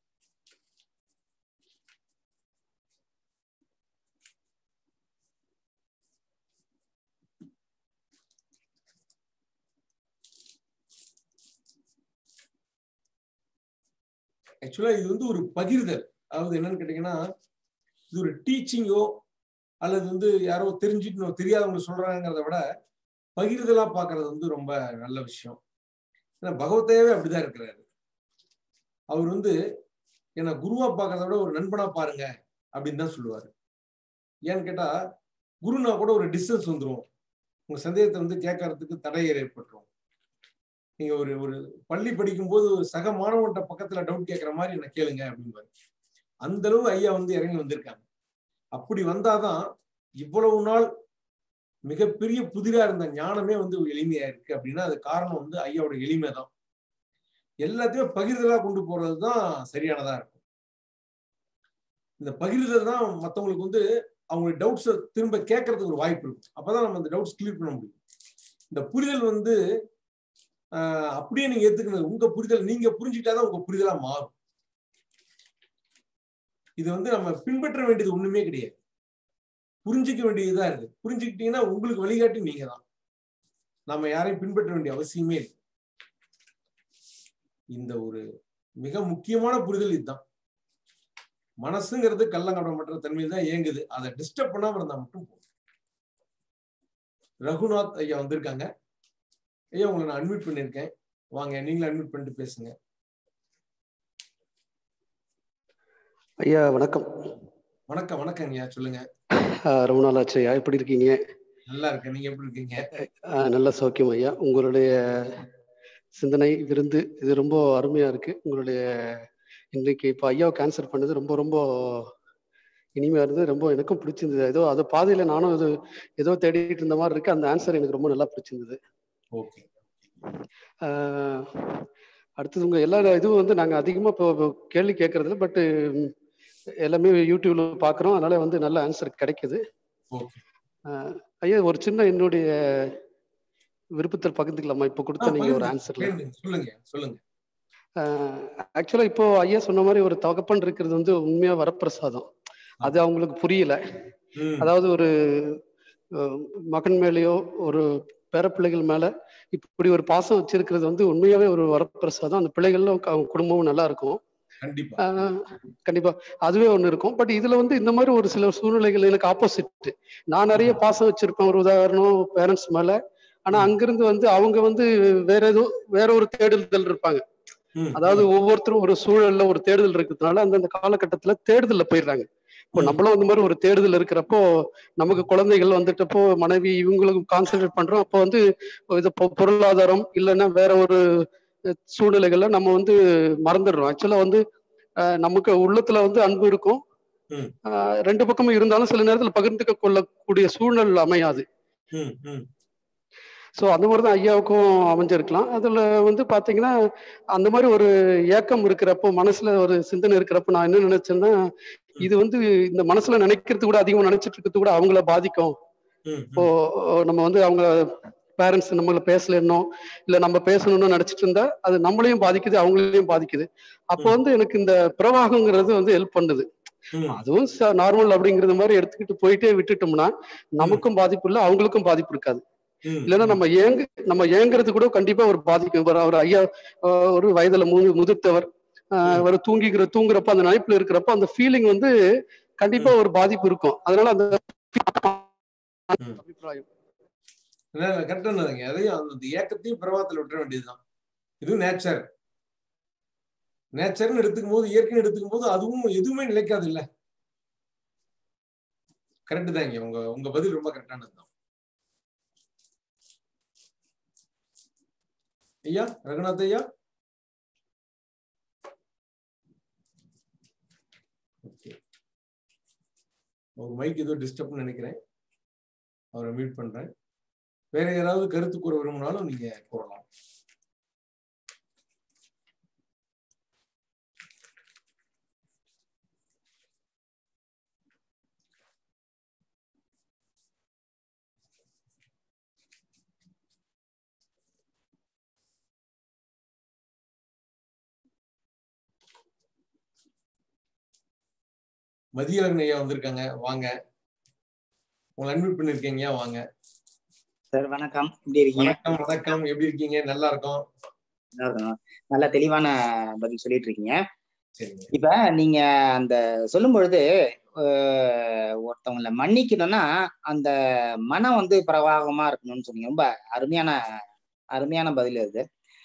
ஆக்சுவலா இது ஒரு பகிர்தல். அதாவது என்னன்னு கேட்டீங்கன்னா, இது ஒரு டீச்சிங்கோ அல்லது யாரோ தெரிஞ்சுட்டு தெரியாதவங்க சொல்றாங்கிறத விட பகிர்தலா பாக்குறது ரொம்ப நல்ல விஷயம். ஏன்னா பகவத்தையாவே அப்படிதான் இருக்கிறாரு. அவர் என்ன குருவா பாக்குறத விட ஒரு நண்பனா பாருங்க அப்படின்னு தான் சொல்லுவாரு. ஏன்னு கேட்டா, குருனா கூட ஒரு டிஸ்டன்ஸ் வந்துடும், உங்க சந்தேகத்தை கேட்கறதுக்கு தடை ஏற்பட்டுரும். நீங்க ஒரு ஒரு பள்ளி படிக்கும் போது சக மாணவன்கிட்ட பக்கத்துல டவுட் கேட்கற மாதிரி என்ன கேளுங்க அப்படின்னு. அந்த அளவு ஐயா வந்து இறங்கி வந்திருக்காங்க. அப்படி வந்தாதான் இவ்வளவு நாள் மிகப்பெரிய புதிரா இருந்த ஞானமே வந்து எளிமையா இருக்கு அப்படின்னா அது காரணம் வந்து ஐயாவோட எளிமை தான். எல்லாத்தையும் பகிர்தலா கொண்டு போறதுதான் சரியானதா இருக்கும். இந்த பகிர்தல் தான் மற்றவங்களுக்கு வந்து அவங்களுடைய டவுட்ஸை திரும்ப கேட்கறதுக்கு ஒரு வாய்ப்பு இருக்கும். அப்பதான் நம்ம அந்த டவுட்ஸ் கிளியர் பண்ண முடியும். இந்த புரிதல் வந்து அப்படியே நீங்க ஏத்துக்கணும். உங்க புரிதல் நீங்க புரிஞ்சுக்கிட்டாதான் உங்க புரிதலா மாறும். இது வந்து நம்ம பின்பற்ற வேண்டியது ஒண்ணுமே கிடையாது, புரிஞ்சிக்க வேண்டியதுதான் இருக்கு. புரிஞ்சுக்கிட்டீங்கன்னா உங்களுக்கு வழிகாட்டி நீங்க தான். நம்ம யாரையும் பின்பற்ற வேண்டிய அவசியமே இல்லை. இந்த ஒரு மிக முக்கியமான புரிதல் இதுதான். மனசுங்கிறது கள்ளங்கபடமற்ற தன்மையில் தான் இயங்குது. அதை டிஸ்டர்ப் பண்ணாம இருந்தா மட்டும் போதும். ரகுநாத் ஐயா வந்திருக்காங்க. ஐயா உங்களை நான் அட்மிட் பண்ணிருக்கேன், வாங்க நீங்களும் அட்மிட் பண்ணிட்டு பேசுங்க. ஐயா வணக்கம். வணக்கம். வணக்கம் ஐயா, சொல்லுங்க. ரொம்ப நாள் ஆச்சு ஐயா, எப்படி இருக்கீங்க? நல்லா இருக்கேன், நீங்க எப்படி இருக்கீங்க? நல்ல சௌக்கியம் ஐயா. உங்களுடைய சிந்தனை விருந்து இது ரொம்ப அருமையா இருக்கு. உங்களுடைய இன்னைக்கு இப்போ ஐயாவை கேன்சல் பண்ணது ரொம்ப ரொம்ப இனிமையா இருந்தது. ரொம்ப எனக்கும் பிடிச்சிருந்தது. ஏதோ அது பாதையில நானும் இது ஏதோ தேடிட்டு இருந்த மாதிரி இருக்கு. அந்த ஆன்சர் எனக்கு ரொம்ப நல்லா பிடிச்சிருந்தது. ஓகே. அடுத்தது உங்க எல்லா இதுவும் வந்து நாங்க அதிகமா இப்போ கேள்வி கேட்கறதில்ல, பட் எல்லாமே யூடியூப்ல பாக்குறோம். அதனால வந்து நல்ல ஆன்சர் கிடைக்குது. ஐயா ஒரு சின்ன என்னுடைய விருப்பத்தில் பகிர்ந்துக்கலாமா? இப்போ கொடுத்த நீங்க ஒரு ஆன்சர்ல சொல்லுங்க. ஆக்சுவலா இப்போ ஐயா சொன்ன மாதிரி ஒரு தகப்பன் இருக்கிறது வந்து உண்மையா வரப்பிரசாதம். அது அவங்களுக்கு புரியல. அதாவது ஒரு மகன் மேலேயோ ஒரு பேரப்பிள்ளைகள் மேல இப்படி ஒரு பாசம் வச்சிருக்கிறது வந்து உண்மையாவே ஒரு வரப்பிரசாதம். அந்த பிள்ளைகளும் அவங்க குடும்பமும் நல்லா இருக்கும். கண்டிப்பா அதுவே ஒண்ணு இருக்கும். பட் இதுல வந்து இந்த மாதிரி ஒரு சில சூழ்நிலைகள் எனக்கு ஆப்போசிட். நான் நிறைய பாசம் வச்சிருப்பேன், ஒரு உதாரணம் பேரண்ட்ஸ் மேல. ஆனா அங்கிருந்து வந்து அவங்க வந்து வேற ஒரு தேடுதல் இருப்பாங்க. அதாவது ஒவ்வொருத்தரும் ஒரு சூழல்ல ஒரு தேடுதல் இருக்கிறதுனால அந்தந்த காலகட்டத்துல தேடுதல்ல போயிடுறாங்க. இப்போ நம்மளும் அந்த மாதிரி ஒரு தேடுதல் இருக்கிறப்போ நமக்கு குழந்தைகள் வந்துட்டப்போ மனைவி இவங்களுக்கு கான்சென்ட்ரேட் பண்றோம். அப்போ வந்து இது பொருளாதாரம் இல்லைன்னா வேற ஒரு சூழ்நிலைகள்ல நம்ம வந்து மறந்துடுறோம். ஆக்சுவலா வந்து நமக்கு உள்ளத்துல வந்து அன்பு இருக்கும், ரெண்டு பக்கமும் இருந்தாலும் சில நேரத்துல பகிர்ந்துக்க கொள்ளக்கூடிய சூழ்நிலை அமையாது. ஸோ அந்த மாதிரி தான் ஐயாவுக்கும் அமைஞ்சிருக்கலாம். அதில் வந்து பார்த்தீங்கன்னா அந்த மாதிரி ஒரு ஏக்கம் இருக்கிறப்போ, மனசுல ஒரு சிந்தனை இருக்கிறப்போ நான் என்ன நினைச்சேன்னா, இது வந்து இந்த மனசுல நினைக்கிறது கூட அதிகமாக நினைச்சிட்டு இருக்கிறது கூட அவங்கள பாதிக்கும். இப்போ நம்ம வந்து அவங்க பேரண்ட்ஸ் நம்மள பேசலன்னோ இல்லை நம்ம பேசணும்னு நினைச்சிட்டு இருந்தா அது நம்மளையும் பாதிக்குது, அவங்களையும் பாதிக்குது. அப்போ வந்து எனக்கு இந்த பிரவாகங்கிறது வந்து ஹெல்ப் பண்ணுது. அதுவும் நார்மல் அப்படிங்கிறது மாதிரி எடுத்துக்கிட்டு போயிட்டே விட்டுட்டோம்னா நமக்கும் பாதிப்பு இல்லை, அவங்களுக்கும் பாதிப்பு இருக்காது. இல்லைன்னா நம்ம ஏங்குறது கூட கண்டிப்பா ஒரு பாதிக்கும். ஒரு ஐயா ஒரு வயதுல முதிர்த்தவர் ஒரு தூங்குறப்ப அந்த நினைப்புல இருக்கிறப்ப அந்த ஃபீலிங் வந்து கண்டிப்பா ஒரு பாதிப்பு இருக்கும். அதனால அந்த அபிப்பிராயம் கரெக்டானதுங்க. அதையும் அந்த ஏக்கத்தையும் பிரவாகத்தில் விட்டுற வேண்டியதுதான். இதுவும் நேச்சர்னு எடுத்துக்கும் போது, இயற்கைன்னு எடுத்துக்கும் போது அதுவும் எதுவுமே நிலைக்காது இல்ல. கரெக்ட் தாங்க. உங்க பதில் ரொம்ப கரெக்டானதுதான் ஐயா. ரகுநாத் ஐயா, ஒரு மைக் ஏதோ டிஸ்டர்ப்னு நினைக்கிறேன், அவரை மீட் பண்றேன். வேற யாராவது கருத்து கூற விரும்பினாலும் நீங்க கூறலாம். மதியழகன் ஐயா வந்திருக்காங்க, வாங்க. உங்களை அட்மிட் பண்ணிருக்கீங்க, வாங்க சார். வணக்கம், எப்படி இருக்கீங்க? வணக்கம், எப்படி இருக்கீங்க? நல்லா இருக்கோம். நல்ல தெளிவான பதில் சொல்லிட்டு இருக்கீங்க. இப்ப நீங்க அந்த சொல்லும் பொழுது ஒருத்தவங்களை மன்னிக்கணும்னா அந்த மனம் வந்து பிரவாகமா இருக்கணும்னு சொன்னீங்க. ரொம்ப அருமையான பதில் அது.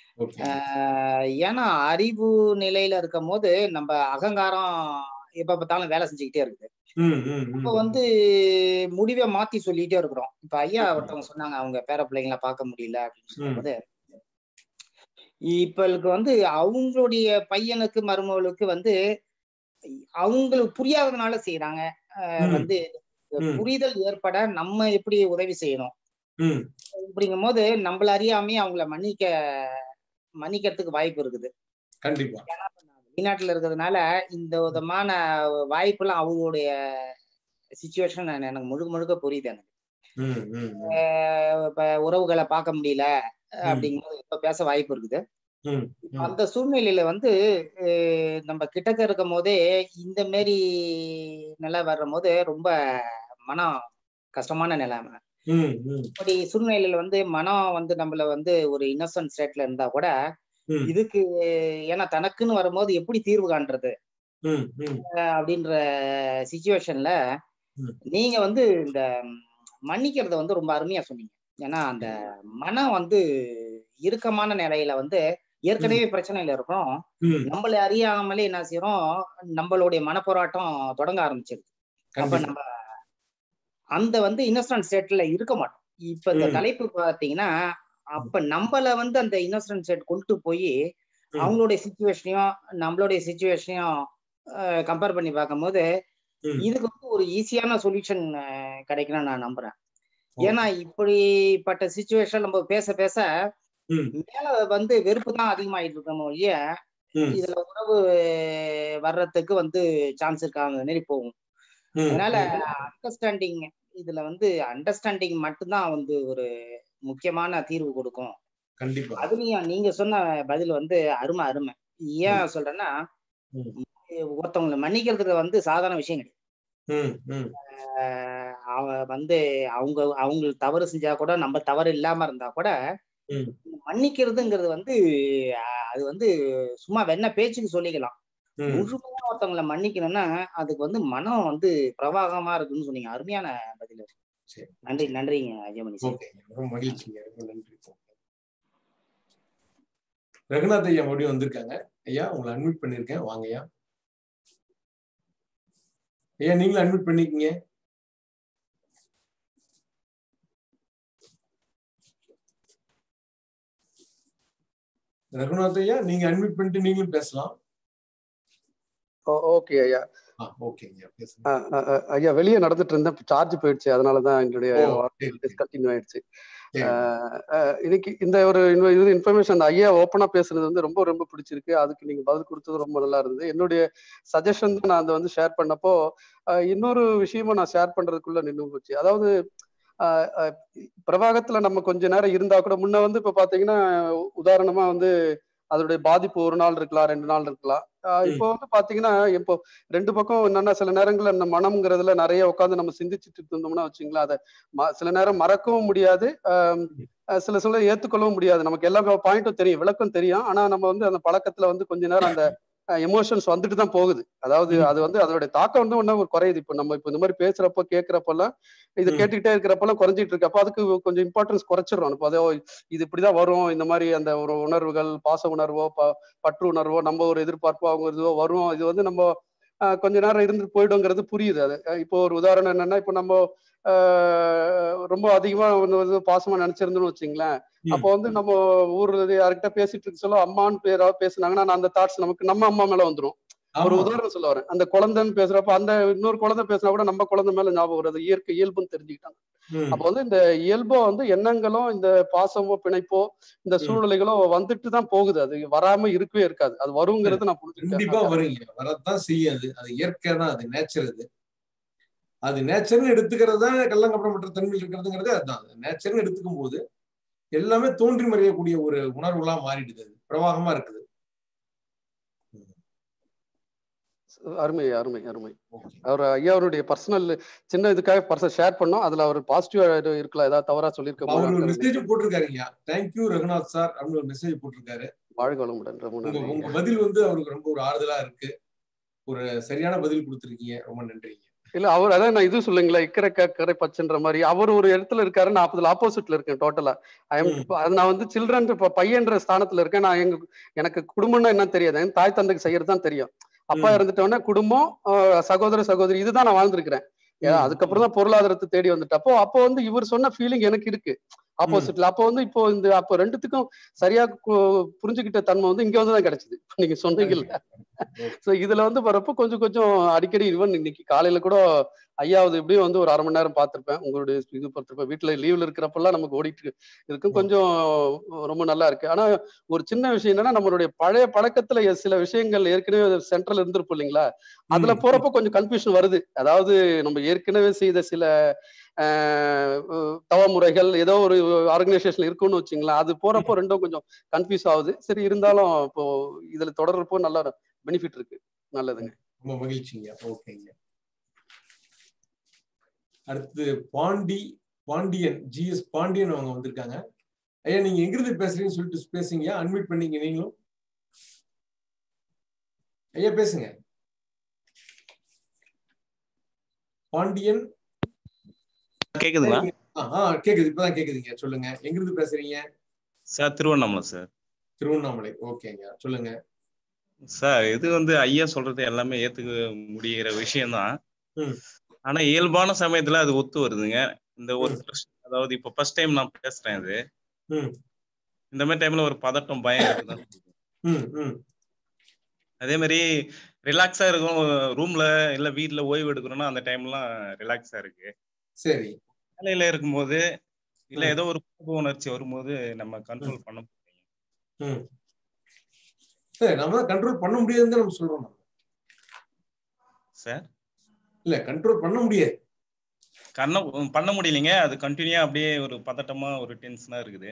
ஏன்னா அறிவு நிலையில இருக்கும் போது நம்ம அகங்காரம் எப்ப பார்த்தாலும் வேலை செஞ்சுக்கிட்டே இருக்குது. இப்ப வந்து முடிவை மாத்தி சொல்லிட்டே இருக்கிறோம். இப்ப ஐயா ஒருத்தவங்க சொன்னாங்க அவங்க பேர பிள்ளைங்களை பார்க்க முடியல அப்படின்னு சொல்லும்போது இப்பளுக்கு வந்து அவங்களுடைய பையனுக்கு மருமகளுக்கு வந்து அவங்களுக்கு புரியாததுனால செய்யறாங்க. வந்து புரிதல் ஏற்பட நம்ம எப்படி உதவி செய்யணும் அப்படிங்கும் போது நம்மள அறியாமே அவங்கள மன்னிக்கிறதுக்கு வாய்ப்பு இருக்குது. கண்டிப்பா. ஏன்னா வெளிநாட்டுல இருக்கிறதுனால இந்த விதமான வாய்ப்பு எல்லாம் அவங்களுடைய சிச்சுவேஷன் எனக்கு முழுக்க புரியுது. எனக்கு இப்ப உறவுகளை பார்க்க முடியல அப்படிங்கும்போது இப்ப பேச வாய்ப்பு இருக்குது. அந்த சூழ்நிலையில வந்து நம்ம கிட்டக்க இருக்கும் போதே இந்த மாரி நிலை வர்ற போது ரொம்ப மனம் கஷ்டமான நிலைமை. அப்படி சூழ்நிலையில வந்து மனம் வந்து நம்மள வந்து ஒரு இன்னசென்ட் ஸ்டேட்ல இருந்தா கூட இதுக்கு ஏன்னா தனக்குன்னு வரும்போது எப்படி தீர்வு காண்றது அப்படின்ற சிச்சுவேஷன்ல நீங்க வந்து இந்த மன்னிக்கிறத வந்து ரொம்ப அருமையா சொன்னீங்க. ஏன்னா அந்த மனம் வந்து இறுக்கமான நிலையில வந்து ஏற்கனவே பிரச்சனையில இருக்கும். நம்மள அறியாமலே என்ன செய்யறோம், நம்மளுடைய மனப்போராட்டம் தொடங்க ஆரம்பிச்சிருது. அப்ப நம்ம அந்த வந்து இன்னசென்ட் ஸ்டேட்ல இருக்க மாட்டோம். இப்ப இந்த தலைப்பு பாத்தீங்கன்னா அப்ப நம்மள வந்து அந்த இன்னசென்ட் ஸ்டேட் கொண்டு போய் அவங்களுடைய சிச்சுவேஷனையும் நம்மளுடைய சிச்சுவேஷனையும் கம்பேர் பண்ணி பார்க்கும் போது இதுக்கு வந்து ஒரு ஈஸியான சொல்யூஷன் கிடைக்கணும்னு நான் நம்புறேன். ஏன்னா இப்படிப்பட்ட சிச்சுவேஷன் நம்ம பேச பேச மேல வந்து வெறுப்பு தான் அதிகமாயிட்டு இருக்கோம் இல்லைய இதுல உறவு வர்றதுக்கு வந்து சான்ஸ் இருக்காங்க மாரி போகும். அதனால அண்டர்ஸ்டாண்டிங் இதுல வந்து அண்டர்ஸ்டாண்டிங் மட்டும்தான் வந்து ஒரு முக்கியமான தீர்வு கொடுக்கும். கண்டிப்பா. அதுலயும் நீங்க சொன்ன பதில் வந்து அருமை. ஏன் சொல்றேன்னா ஒருத்தவங்களை மன்னிக்கிறதுக்கு வந்து சாதாரண விஷயம் கிடையாது. வந்து அவங்களுக்கு தவறு செஞ்சா கூட நம்ம தவறு இல்லாம இருந்தா கூட மன்னிக்கிறதுங்கிறது வந்து அது வந்து சும்மா வெண்ண பேச்சுக்கு சொல்லிக்கலாம். முழுமையா ஒருத்தவங்களை மன்னிக்கணும்னா அதுக்கு வந்து மனம் வந்து பிரவாகமா இருக்குன்னு சொன்னீங்க. அருமையான பதில். நன்றிங்க அஜயமணி சார். ரொம்ப மகிழ்ச்சிங்க. நன்றி. ரகுநாத் ஐயா மறுபடியும் வந்திருக்காங்க. ஐயா உங்களை அட்மிட் பண்ணிருக்கேன், வாங்க ஐயா. ஐயா நீங்களும் அட்மிட் பண்ணிக்கீங்க. ரகுநாத் ஐயா நீங்க அட்மிட் பண்ணிட்டு நீங்களும் பேசலாம். ஓகே ஐயா. ஓகே ஐயா வெளியே நடந்துட்டு இருந்தேன், சார்ஜ் போயிடுச்சு, அதனாலதான் எங்களுடைய டிஸ்கண்டினியூ ஆயிடுச்சு. இன்னைக்கு இந்த ஒரு இன்ஃபர்மேஷன் ஐயா ஓப்பனா பேசுறது வந்து ரொம்ப ரொம்ப பிடிச்சிருக்கு. அதுக்கு நீங்க பதில் கொடுத்தது ரொம்ப நல்லா இருந்தது. என்னுடைய சஜஷன் தான் நான் அதை வந்து ஷேர் பண்ணப்போ இன்னொரு விஷயமும் நான் ஷேர் பண்றதுக்குள்ள நின்று போச்சு. அதாவது பிரவாகத்துல நம்ம கொஞ்ச நேரம் இருந்தா கூட முன்ன வந்து இப்ப பாத்தீங்கன்னா உதாரணமா வந்து அதோடைய பாதிப்பு ஒரு நாள் இருக்கலாம், 2 நாள் இருக்கலாம். இப்போ வந்து பாத்தீங்கன்னா இப்போ 2 பக்கம் என்னன்னா சில நேரங்கள்ல இந்த மனம்ங்கிறதுல நிறைய உட்காந்து நம்ம சிந்திச்சுட்டு இருந்தோம்னா வச்சுங்களேன், அதை சில நேரம் மறக்கவும் முடியாது, சில ஏத்துக்கொள்ளவும் முடியாது. நமக்கு எல்லா பாயிண்ட்டும் தெரியும், விளக்கம் தெரியும். ஆனா நம்ம வந்து அந்த பழக்கத்துல வந்து கொஞ்ச நேரம் அந்த எமோஷன்ஸ் வந்துட்டு தான் போகுது. அதாவது அது வந்து அதோட தாக்கம் வந்து ஒன்னும் குறையுது. இப்போ நம்ம இப்போ இந்த மாதிரி பேசுறப்போ கேட்கறப்பெல்லாம் இதை கேட்டுக்கிட்டே இருக்கிறப்பெல்லாம் குறைஞ்சிட்டு இருக்கப்போ அதுக்கு கொஞ்சம் இம்பார்ட்டன்ஸ் குறைச்சிடறோம். இப்போ அதோ இது இப்படிதான் வரும், இந்த மாதிரி அந்த ஒரு உணர்வுகள், பாச உணர்வோ பற்று உணர்வோ, நம்ம ஒரு எதிர்பார்ப்போ அவங்க இதுவோ வரும், இது வந்து நம்ம கொஞ்ச நேரம் இருந்து போயிடுங்கிறது புரியுது. அது இப்போ ஒரு உதாரணம் என்னன்னா, இப்போ நம்ம ரொம்ப அதிகமா வந்து பாசமா நினைச்சிருந்தோம்னு வச்சுங்களேன், அப்போ வந்து நம்ம ஊர்ல யார்கிட்ட பேசிட்டு இருக்க சொல்ல அம்மான்னு பேராவது பேசுனாங்கன்னா அந்த தாட்ஸ் நமக்கு நம்ம அம்மா மேல வந்துடும். ஒரு உதாரணம் சொல்ல வரேன், அந்த குழந்தைன்னு பேசுறப்ப அந்த இன்னொரு குழந்தை பேசினா கூட நம்ம குழந்தை மேல ஞாபகம் வருது, இயல்புன்னு தெரிஞ்சுக்கிட்டாங்க. அப்போ வந்து இந்த இயல்போ வந்து எண்ணங்களும் இந்த பாசமோ பிணைப்போ இந்த சூழ்நிலைகளோ வந்துட்டு தான் போகுது, அது வராம இருக்கவே இருக்காது. அது வருங்கிறது நான் கண்டிப்பா வருங்க, வரத்தான் செய்யாது. அது இயற்கை தான், அது நேச்சர். அது நேச்சர்னு எடுத்துக்கிறது தான் கள்ளங்கப்படமற்ற தன்மையில் இருக்கிறதுங்கிறது. அதுதான் நேச்சர்னு எடுத்துக்கும் போது எல்லாமே தோன்றி மறையக்கூடிய ஒரு உணர்வுலாம் மாறிடுது, அது பிரவாகமா இருக்குது. அருமை அருமை அருமை. அவர் ஐயாவுடைய பர்சனல் சின்ன இதுக்காக ஷேர் பண்ணோம். அதுல அவர் பாசிட்டிவா இருக்கலாம், ஏதாவது தவறா சொல்லியிருக்க அவர் ஒரு மெசேஜ் போட்டிருக்காருங்க. தேங்க்யூ ரகுநாத் சார் அப்படின்னு ஒரு மெசேஜ் போட்டிருக்காரு. வாழ்க வளமுடன். உங்க பதில் வந்து அவருக்கு ரொம்ப ஒரு ஆறுதலா இருக்கு, ஒரு சரியான பதில் கொடுத்துருக்கீங்க, ரொம்ப நன்றிங்க. இல்ல அவர் அதான் நான் இது சொல்லுங்களா, இக்கரை கரை பச்சைன்ற மாதிரி அவர் ஒரு இடத்துல இருக்காரு, நான் அதுல ஆப்போசிட்ல இருக்கேன் டோட்டலா. நான் வந்து சில்ட்ரன் பையன்ற ஸ்தானத்துல இருக்கேன். நான் எனக்கு குடும்பம்னா என்ன தெரியாது, என் தாய் தந்தைக்கு செய்யறது தான் தெரியும். அப்பா இருந்துட்டோன்னா குடும்பம், சகோதர சகோதரி, இதுதான் நான் வாழ்ந்துருக்கிறேன். அதுக்கப்புறம் தான் பொருளாதாரத்தை தேடி வந்துட்டு அப்போ வந்து இவர் சொன்ன ஃபீலிங் எனக்கு இருக்கு. ஆப்போசிட்ல. அப்போ வந்து அப்போ ரெண்டுத்துக்கும் சரியா புரிஞ்சுக்கிட்ட தன்மை வந்து இங்க வந்துதான் கிடைச்சது நீங்க சொன்னீங்கல்ல. சோ இதுல வந்து வரப்போ கொஞ்சம் கொஞ்சம் அடிக்கடி ஈவன் இன்னைக்கு காலையில கூட ஐயாவது எப்படியும் வந்து ஒரு 1/2 மணி நேரம் பார்த்திருப்பேன். உங்களுடைய இது பார்த்திருப்பேன். வீட்டுல லீவ்ல இருக்கிறப்பெல்லாம் நமக்கு ஓடிட்டு இருக்கும். கொஞ்சம் ரொம்ப நல்லா இருக்கு. ஆனா ஒரு சின்ன விஷயம் என்னன்னா, நம்மளுடைய பழைய பழக்கத்துல சில விஷயங்கள் ஏற்கனவே சென்ட்ரல் இருந்திருப்போம் இல்லைங்களா, அதுல போறப்போ கொஞ்சம் கன்ஃபியூஷன் வருது. அதாவது நம்ம ஏற்கனவே செய்த சில தவமுறைகள் ஏதோ ஒரு ஆர்கனைசேஷன்ல இருக்குன்னு வச்சுங்களேன், அது போறப்போ ரெண்டும் கொஞ்சம் கன்ஃபியூஸ் ஆகுது. சரி, இருந்தாலும் இப்போ இதுல தொடர்றப்போ நல்ல பெனிஃபிட் இருக்கு. நல்லதுங்க. ரொம்ப மகிழ்ச்சிங்க. ஓகேங்க. அடுத்து பாண்டியன் GS பாண்டியன் அவங்க வந்திருக்காங்க. ஐயா, நீங்க எங்கிருந்து பேசுறீங்கன்னு சொல்லிட்டு பேசுங்க. அன்மியூட் பண்ணீங்க நீங்களும். ஐயா பேசுங்க. பாண்டியன் கேக்குதுங்களா? கேக்குது. இப்பதான் கேக்குதுங்க. சொல்லுங்க, எங்கிருந்து பேசுறீங்க? Sir Tiruvannamalai sir. திருவண்ணாமலை. ஓகேங்க, சொல்லுங்க சார். இது வந்து ஐயா சொல்றது எல்லாமே ஏத்துக்க முடிகிற விஷயம்தான். ஆனா இயல்பான சமயத்துல அது ஒத்து வருதுங்க. இந்த ஒரு அதாவது இப்ப ஃபர்ஸ்ட் டைம் நான் பேசுறேன். இது இந்த மாதிரி டைம்ல ஒரு பதட்டம், பயம் இருக்குதான். அதே மாதிரி ரிலாக்ஸா இருக்கும் ரூம்ல இல்ல வீட்டுல ஓய்வு எடுக்கணும்னா அந்த டைம்லாம் ரிலாக்ஸா இருக்கு. சரி. வேலையில இருக்கும்போது இல்ல ஏதோ ஒரு கோப உணர்ச்சி வரும்போது நம்ம கண்ட்ரோல் பண்ண முடியும். நம்ம கண்ட்ரோல் பண்ண முடியாதுன்னு நம்ம சொல்றோம் சார். இல்ல, கண்ட்ரோல் பண்ண முடியாது. பண்ண முடியலைங்க. அது கண்டினியூா அப்படியே ஒரு பதட்டமா ஒரு டென்ஷனா இருக்குது.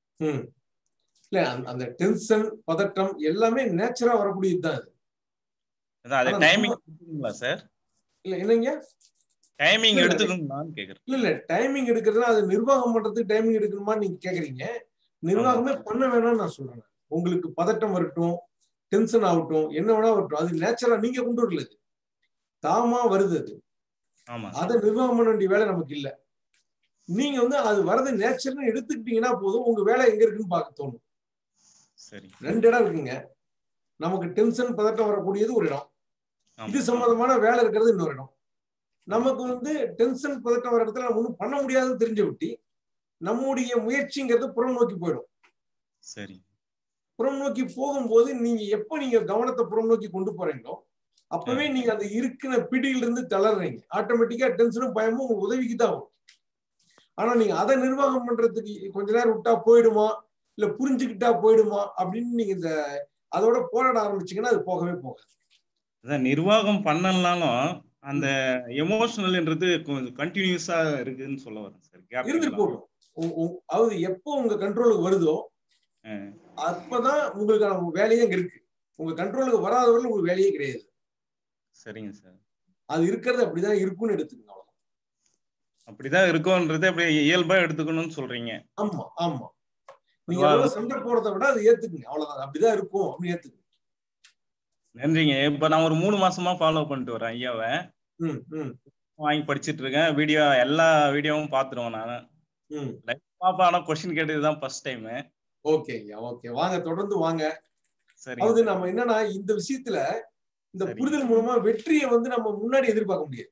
இல்ல, அந்த டென்ஷன் பதட்டம் எல்லாமே நேச்சரா வரக்கூடியதுதான். அது டைமிங் எடுத்துக்கீங்களா சார்? இல்ல, என்னங்க டைமிங் எடுத்துக்கணும்னு கேக்குறேன். இல்ல டைமிங் எடுக்கிறதுனா அது நிர்வாகம் பண்றதுக்கு டைமிங் எடுக்கணுமா நீங்க கேக்குறீங்க. நிர்வாகமே பண்ண வேணாம்னு நான் சொல்றேன். உங்களுக்கு பதட்டம் வரட்டும், டென்ஷன் ஆகட்டும், என்ன வேணா வரட்டும், அது நேச்சரா நீங்க கொண்டு வரல, தாமா வருது. அது அதை நிர்வாகம் பண்ண வேண்டிய வேலை நமக்கு இல்ல. நீங்க வந்து அது வரது நேச்சர்னு எடுத்துக்கிட்டீங்கன்னா போதும், உங்க வேலை எங்க இருக்குன்னு பார்க்க தோணும். சரி. 2 இடம் இருக்குங்க. நமக்கு டென்ஷன் பதட்டம் வரக்கூடியது ஒரு இடம், இது சம்பந்தமான வேலை இருக்கிறது இன்னொரு இடம். நமக்கு வந்து டென்ஷன் பதட்டம் வர இடத்துல நம்ம ஒன்றும் பண்ண முடியாதுன்னு தெரிஞ்ச விட்டு நம்முடைய முயற்சிங்கிறது புறம் நோக்கி போயிடும். சரி. புறம் நோக்கி போகும்போது நீங்க எப்ப நீங்க கவனத்தை புறம் நோக்கி கொண்டு போறீங்களோ அப்பவே நீங்க அந்த இருக்கிற பிடியில இருந்து தளர்றீங்க. ஆட்டோமேட்டிக்கா டென்ஷனும் பயமும் உங்க உதவிக்கு தான் வரும். ஆனா நீங்க அதை நிர்வாகம் பண்றதுக்கு கொஞ்ச நேரம் விட்டா போயிடுமா, இல்ல புரிஞ்சுக்கிட்டா போயிடுமா அப்படின்னு நீங்க இந்த அதோட போராட ஆரம்பிச்சீங்கன்னா அது போகவே போகாது. நிர்வாகம் பண்ணலனாலும் அந்த எமோஷனல்ன்றது கொஞ்சம் கண்டினியூஸா இருக்குன்னு சொல்ல வரேன் சார். இருந்துட்டு போடும். அதாவது எப்போ உங்க கண்ட்ரோலுக்கு வருதோ அப்பதான் உங்களுக்கான வேலையே இங்க இருக்கு. உங்க கண்ட்ரோலுக்கு வராதவர்கள் உங்களுக்கு வேலையே கிடையாது. சரிங்க சார். அது இருக்கிறது அப்படிதான் இருக்கும்னு எடுத்துக்கணும். அப்படிதான் இருக்கும்ன்றது அப்படியே இயல்பா எடுத்துக்கணும்னு சொல்றீங்க. ஆமா ஆமா. நீங்க அதோட சண்டை போறதை விட அதை ஏத்துக்குங்க. அவ்வளவுதான். அப்படிதான் இருக்கும் அப்படின்னு ஏத்துக்குங்க. நன்றிங்க. இப்ப நான் ஒரு 3 மாசமா ஃபாலோ பண்ணிட்டு வரேன் ஐயாவை. வாங்கி படிச்சுட்டு இருக்கேன். எல்லா வீடியோவும் பாத்துருவேன் நானு. பாப்பா, ஆனா கொஸ்டின் கேட்டதுதான் ஃபர்ஸ்ட் டைம். ஓகேங்க, ஓகே, வாங்க, தொடர்ந்து வாங்க. சரி. அதாவது நம்ம என்னன்னா இந்த விஷயத்துல இந்த புரிதல் மூலமா வெற்றியை வந்து நம்ம முன்னாடி எதிர்பார்க்க முடியாது.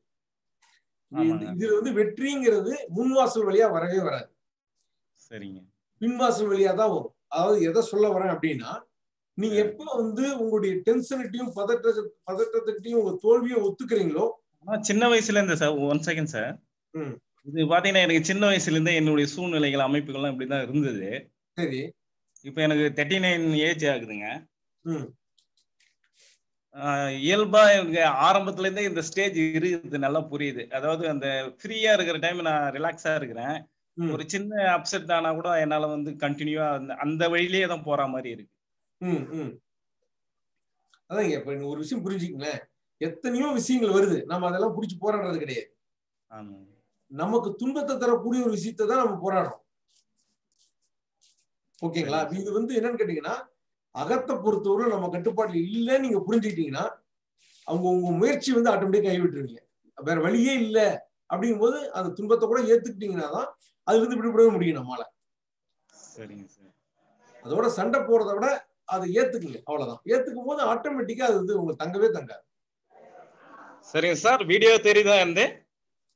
இதுல வந்து வெற்றிங்கிறது முன்வாசல் வழியா வரவே வராது. சரிங்க. பின்வாசல் வழியா தான் வரும். அதாவது எதை சொல்ல வரேன் அப்படின்னா, நீங்க எப்ப வந்து உங்களுடைய டென்ஷனையும் பதட்டத்தையும் உங்க தோல்வியை ஒத்துக்கிறீங்களோ. சின்ன வயசுல இருந்து சார், 1 செகண்ட் சார், இது பாத்தீங்கன்னா எனக்கு சின்ன வயசுல இருந்தே என்னுடைய சூழ்நிலைகள் அமைப்புகள்லாம் இப்படிதான் இருந்தது. சரி. இப்ப எனக்கு 39 ஏஜ் ஆகுதுங்க. இயல்பா ஆரம்பத்துல இருந்தே இந்த ஸ்டேஜ் இருக்குது, நல்லா புரியுது. அதாவது அந்த ஃப்ரீயா இருக்கிற டைம் நான் ரிலாக்ஸா இருக்கிறேன். ஒரு சின்ன அப்செட் ஆனா கூட என்னால வந்து கண்டினியூவா அந்த வழியிலேயே தான் போற மாதிரி இருக்கு. அதான் இப்ப ஒரு விஷயம் புரிஞ்சுக்கங்களேன். எத்தனையோ விஷயங்கள் வருது, நம்ம அதெல்லாம் புடிச்சு போராடுறது கிடையாது. நமக்கு துன்பத்தை தரக்கூடிய ஒரு விஷயத்தை தான் நம்ம போராடுறோம். ஓகேங்களா? இது வந்து என்னன்னு கேட்டீங்கன்னா, அகத்தை பொறுத்தவரை நம்ம கட்டுப்பாட்டுல இல்லைன்னு நீங்க புரிஞ்சுக்கிட்டீங்கன்னா அவங்க உங்க முயற்சி வந்து ஆட்டோமேட்டிக்கா கைவிட்டுருவீங்க. வேற வழியே இல்லை அப்படிங்கும் போது அந்த துன்பத்தை கூட ஏத்துக்கிட்டீங்கன்னா தான் அதுல இருந்து விடுபடவே முடியும் நம்மளால. சரிங்க சார். அதோட சண்டை போறதை விட அதை ஏத்துக்குங்க, அவ்வளவுதான். ஏத்துக்கும் போது ஆட்டோமேட்டிக்கா அது வந்து உங்களுக்கு தங்கவே தங்காது. சரிங்க சார். வீடியோ தெரியுதா?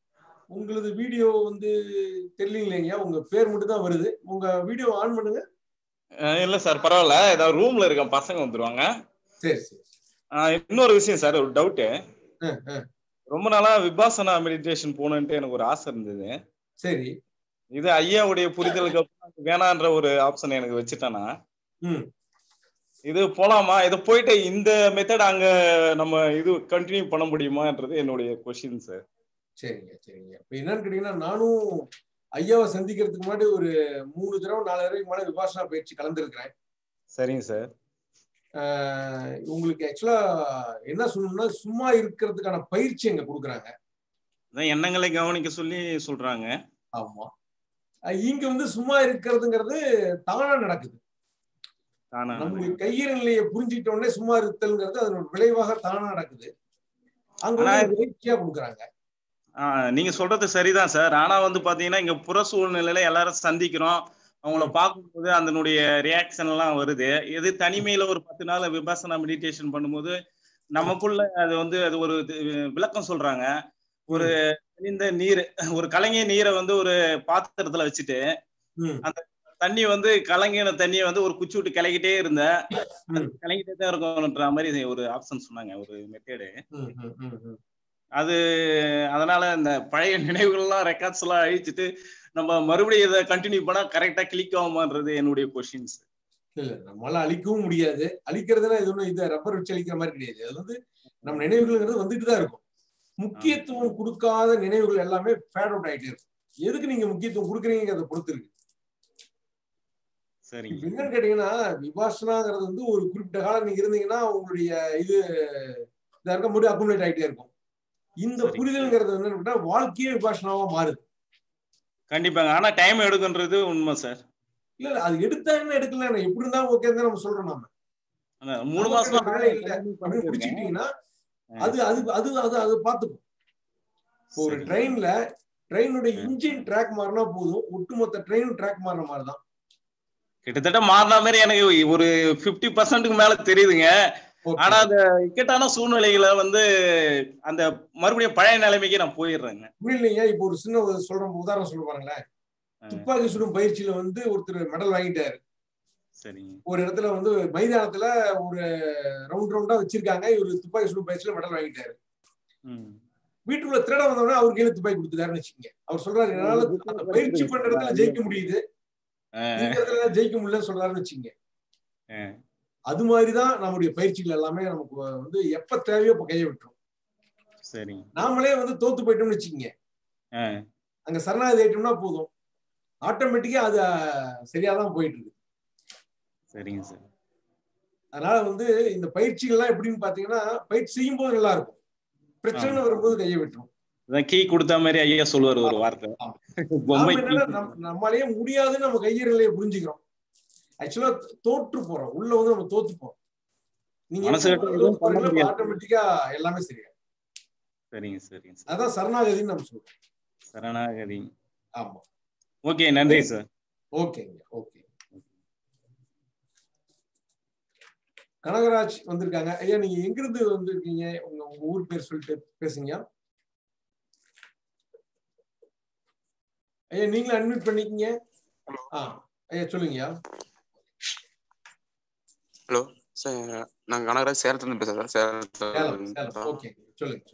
உங்களது வீடியோ வந்து தெரியலீங்களா? உங்க பேர் மட்டும் தான் வருது. உங்க வீடியோ ஆன் பண்ணுங்க. இல்ல சார், பரவாயில்ல. ஏதாவது ரூம்ல இருக்கேன், பசங்க வந்துருவாங்க. சரி சரி. இன்னொரு விஷயம் சார், ஒரு டவுட். ரொம்ப நாளா விபாசனா மெடிடேஷன் போகணுன்ட்டு எனக்கு ஒரு ஆசை இருந்தது. சரி. இது ஐயாவுடைய புரிதலுக்கு அப்புறம் வேணான்ற ஒரு ஆப்ஷன் எனக்கு வச்சுட்டானா, இது போலாமா? இது போயிட்டு இந்த மெத்தட் அங்க நம்ம இது கண்டினியூ பண்ண முடியுமான்றது என்னுடைய கொஸ்டின் சார். சரிங்க சரிங்க. இப்ப என்னன்னு கேட்டீங்கன்னா, நானும் ஐயாவை சந்திக்கிறதுக்கு முன்னாடி ஒரு 3 தடவை 4 தடவைக்கு மேல விபாசனா பயிற்சி கலந்துருக்கிறேன். சரிங்க சார். உங்களுக்கு ஆக்சுவலா என்ன சொல்லணும்னா, சும்மா இருக்கிறதுக்கான பயிற்சி அங்க கொடுக்குறாங்க. எண்ணங்களை கவனிக்க சொல்லி சொல்றாங்க. ஆமா. இங்க வந்து சும்மா இருக்கிறதுங்கிறது தானா நடக்குது. நம்முடைய கையிற நிலையை புரிஞ்சுக்கிட்ட உடனே சும்மா இருத்தல்ங்கிறது அதனோட விளைவாக தானா நடக்குது. அங்க வந்து பயிற்சியா கொடுக்குறாங்க. நீங்க சொல்றது சரிதான் சார். ஆனா வந்து பாத்தீங்கன்னா, இங்க புற சூழ்நிலையில எல்லாரும் சந்திக்கிறோம். அவங்கள பார்க்கும்போது அதனுடைய ரியாக்ஷன் எல்லாம் வருது. எது தனிமையில ஒரு 10 நாள் விபாசனா மெடிடேஷன் பண்ணும்போது நமக்குள்ள அது வந்து அது ஒரு விளக்கம் சொல்றாங்க. ஒரு இந்த நீர், ஒரு கலங்கிய நீரை வந்து ஒரு பாத்திரத்துல வச்சுட்டு அந்த தண்ணி வந்து கலங்கின தண்ணியை வந்து ஒரு குச்சி விட்டு கிளக்கிட்டே இருந்த கிளங்கிட்டே தான் இருக்கும்ன்ற மாதிரி ஒரு ஆப்ஷன் சொன்னாங்க, ஒரு மெத்தேடு. அது அதனால இந்த பழைய நினைவுகள் எல்லாம் ரெக்கார்ட்ஸ் எல்லாம் அழிச்சிட்டு நம்ம மறுபடியும் இதை கண்டினியூ பண்ணா கரெக்டா கிளிக் ஆகுமான்றது என்னுடைய கொஸ்டின்ஸ். இல்ல, நம்மளால அழிக்கவும் முடியாது. அழிக்கிறதுனா இது ஒன்றும் இதை ரப்பர் வச்சு அழிக்கிற மாதிரி கிடையாது. அது வந்து நம்ம நினைவுகள்ங்கிறது வந்துட்டு தான் இருக்கும். முக்கியத்துவம் கொடுக்காத நினைவுகள் எல்லாமே ஃபேட் அவுட் ஆயிட்டே இருக்கும். எதுக்கு நீங்க முக்கியத்துவம் கொடுக்குறீங்கிறத பொறுத்து இருக்கு. சரி. என்னன்னு கேட்டீங்கன்னா, விபாசனாங்கிறது வந்து ஒரு குறிப்பிட்ட காலம் நீங்க இருந்தீங்கன்னா உங்களுடைய இது இதா இருக்க முடியும் அக்குமுலேட் ஆகிட்டே இருக்கும். இந்த புரிதல்ங்கிறது என்னன்னா வாழ்க்கையே விபாசனாவா மாறுது. கண்டிப்பாங்க. ஆனா டைம் எடுக்குன்றது உண்மை சார். இல்ல அது எடுத்தா என்ன எடுக்கல எப்படி இருந்தா ஓகே தான் நம்ம சொல்றோம். நாம 3 மாசமா வேலை இல்லை அப்படின்னு பிடிச்சிட்டீங்கன்னா அது அது அது அது அது பார்த்துக்கும். ஒரு ட்ரெயினுடைய இன்ஜின் ட்ராக் மாறினா போதும், ஒட்டுமொத்த ட்ரெயின் ட்ராக் மாறின மாதிரிதான். கிட்டத்தட்ட மாறின மாதிரி எனக்கு ஒரு 50% மேல தெரியுதுங்க. ஆனா அந்த இக்கட்டான சூழ்நிலைகளை வந்து அந்த மறுபடியும் பழைய நிலைமைக்கு நான் போயிடுறேங்க. இல்லைங்க. இப்போ ஒரு சின்ன சொல்றேன், உதாரணம் சொல்ல பாருங்களேன். துப்பாக்கி சுடும் பயிற்சியில வந்து ஒருத்தர் மெடல் வாங்கிட்டாரு. ஒரு இடத்துல வந்து மைதானத்துல ஒரு ரவுண்டா வச்சிருக்காங்க. இவரு துப்பாக்கி சுடும் பயிற்சியில மெடல் வாங்கிட்டாரு. வீட்டுக்குள்ள திருட வந்தோடனே அவருக்கு கையில துப்பாக்கி கொடுத்துட்டாருன்னு வச்சுக்கோங்க. அவர் சொல்றாரு, என்னால அந்த பயிற்சி பண்ற இடத்துல ஜெயிக்க முடியுது, இந்த இடத்துல ஜெயிக்க முடியலன்னு சொல்றாருன்னு வச்சுக்கோங்க. அது மாதிரிதான் நம்முடைய பயிற்சிகள் எல்லாமே நமக்கு வந்து எப்ப தேவையோ இப்ப கையை விட்டுரும். நாமளே வந்து தோத்து போயிட்டோம்னு வச்சுக்கோங்க, அங்க சரணாகதி ஆயிட்டோம்னா போதும், ஆட்டோமேட்டிக்கா அது சரியாதான் போயிட்டு இருக்கு. சரிங்க சார். அதனால வந்து இந்த பயிற்சிகள்லாம் எப்படின்னு பாத்தீங்கன்னா, பயிற்சி செய்யும் போது நல்லா இருக்கும், பிரச்சனை வரும்போது கையை விட்டுரும். கீ கொடுத்த மாதிரி ஐயா சொல்லுவார் ஒரு வார்த்தை. நம்மளாலேயே முடியாதுன்னு நம்ம கையறிலையை புரிஞ்சுக்கிறோம். ஆக்சுவலா தோற்று போறோம், உள்ள வந்து நம்ம தோத்து போறோம். நீங்க ஆட்டோமேட்டிக்கா எல்லாமே சரியா. சரிங்க சரிங்க. அதான் சரணாகதின்னு நம்ம சொல்றோம். சரணாகதி. ஆமா. ஓகே, நன்றி சார். ஓகேங்க. ஓகே. கனகராஜ் வந்திருக்காங்க. ஐயா, நீங்க எங்கிருந்து வந்திருக்கீங்க? உங்க ஊர் பேர் சொல்லிட்டு பேசுங்க ஐயா. நீங்களும் அட்மிட் பண்ணிக்கீங்க. ஐயா சொல்லுங்கய்யா. ஹலோ சார், நான் கனகராஜ் சேலத்துல பேசுறேன் சார். ஓகே, சொல்லுங்க.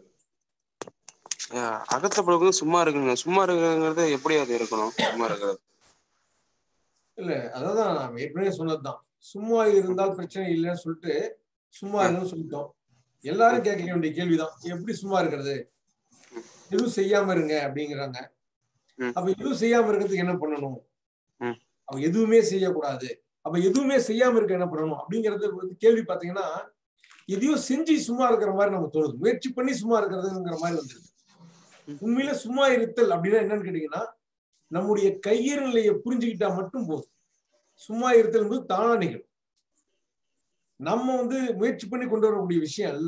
அகத்த பழகு சும்மா இருக்குங்க. சும்மா இருக்குங்கிறது எப்படி அது இருக்கணும்? சும்மா இருக்கிறது இல்ல, அதான் நான் ஏற்கனவே சொன்னதுதான். சும்மா இருந்தால் பிரச்சனை இல்லைன்னு சொல்லிட்டு சும்மா இருக்குன்னு சொல்லிட்டோம். எல்லாரும் கேட்க வேண்டிய கேள்விதான், எப்படி சும்மா இருக்கிறது? எதுவும் செய்யாம இருங்க அப்படிங்கிறாங்க. அப்ப எதுவும் செய்யாம இருக்கிறதுக்கு என்ன பண்ணணும்? அப்ப எதுவுமே செய்யக்கூடாது. அப்ப எதுவுமே செய்யாம இருக்க என்ன பண்ணணும் அப்படிங்கறது கேள்வி பாத்தீங்கன்னா, எதையும் செஞ்சு சும்மா இருக்கிற மாதிரி நம்ம தோணுது. முயற்சி பண்ணி சும்மா இருக்கிறதுங்கிற மாதிரி வந்துருக்கு. உண்மையில சும்மா இருத்தல் அப்படின்னா என்னன்னு கேட்டீங்கன்னா, நம்முடைய கையிற நிலையை புரிஞ்சுக்கிட்டா மட்டும் போதும். சும்மா இருத்தல் என்பது தானா நிகழும். நம்ம வந்து முயற்சி பண்ணி கொண்டு வரக்கூடிய விஷயம் அல்ல.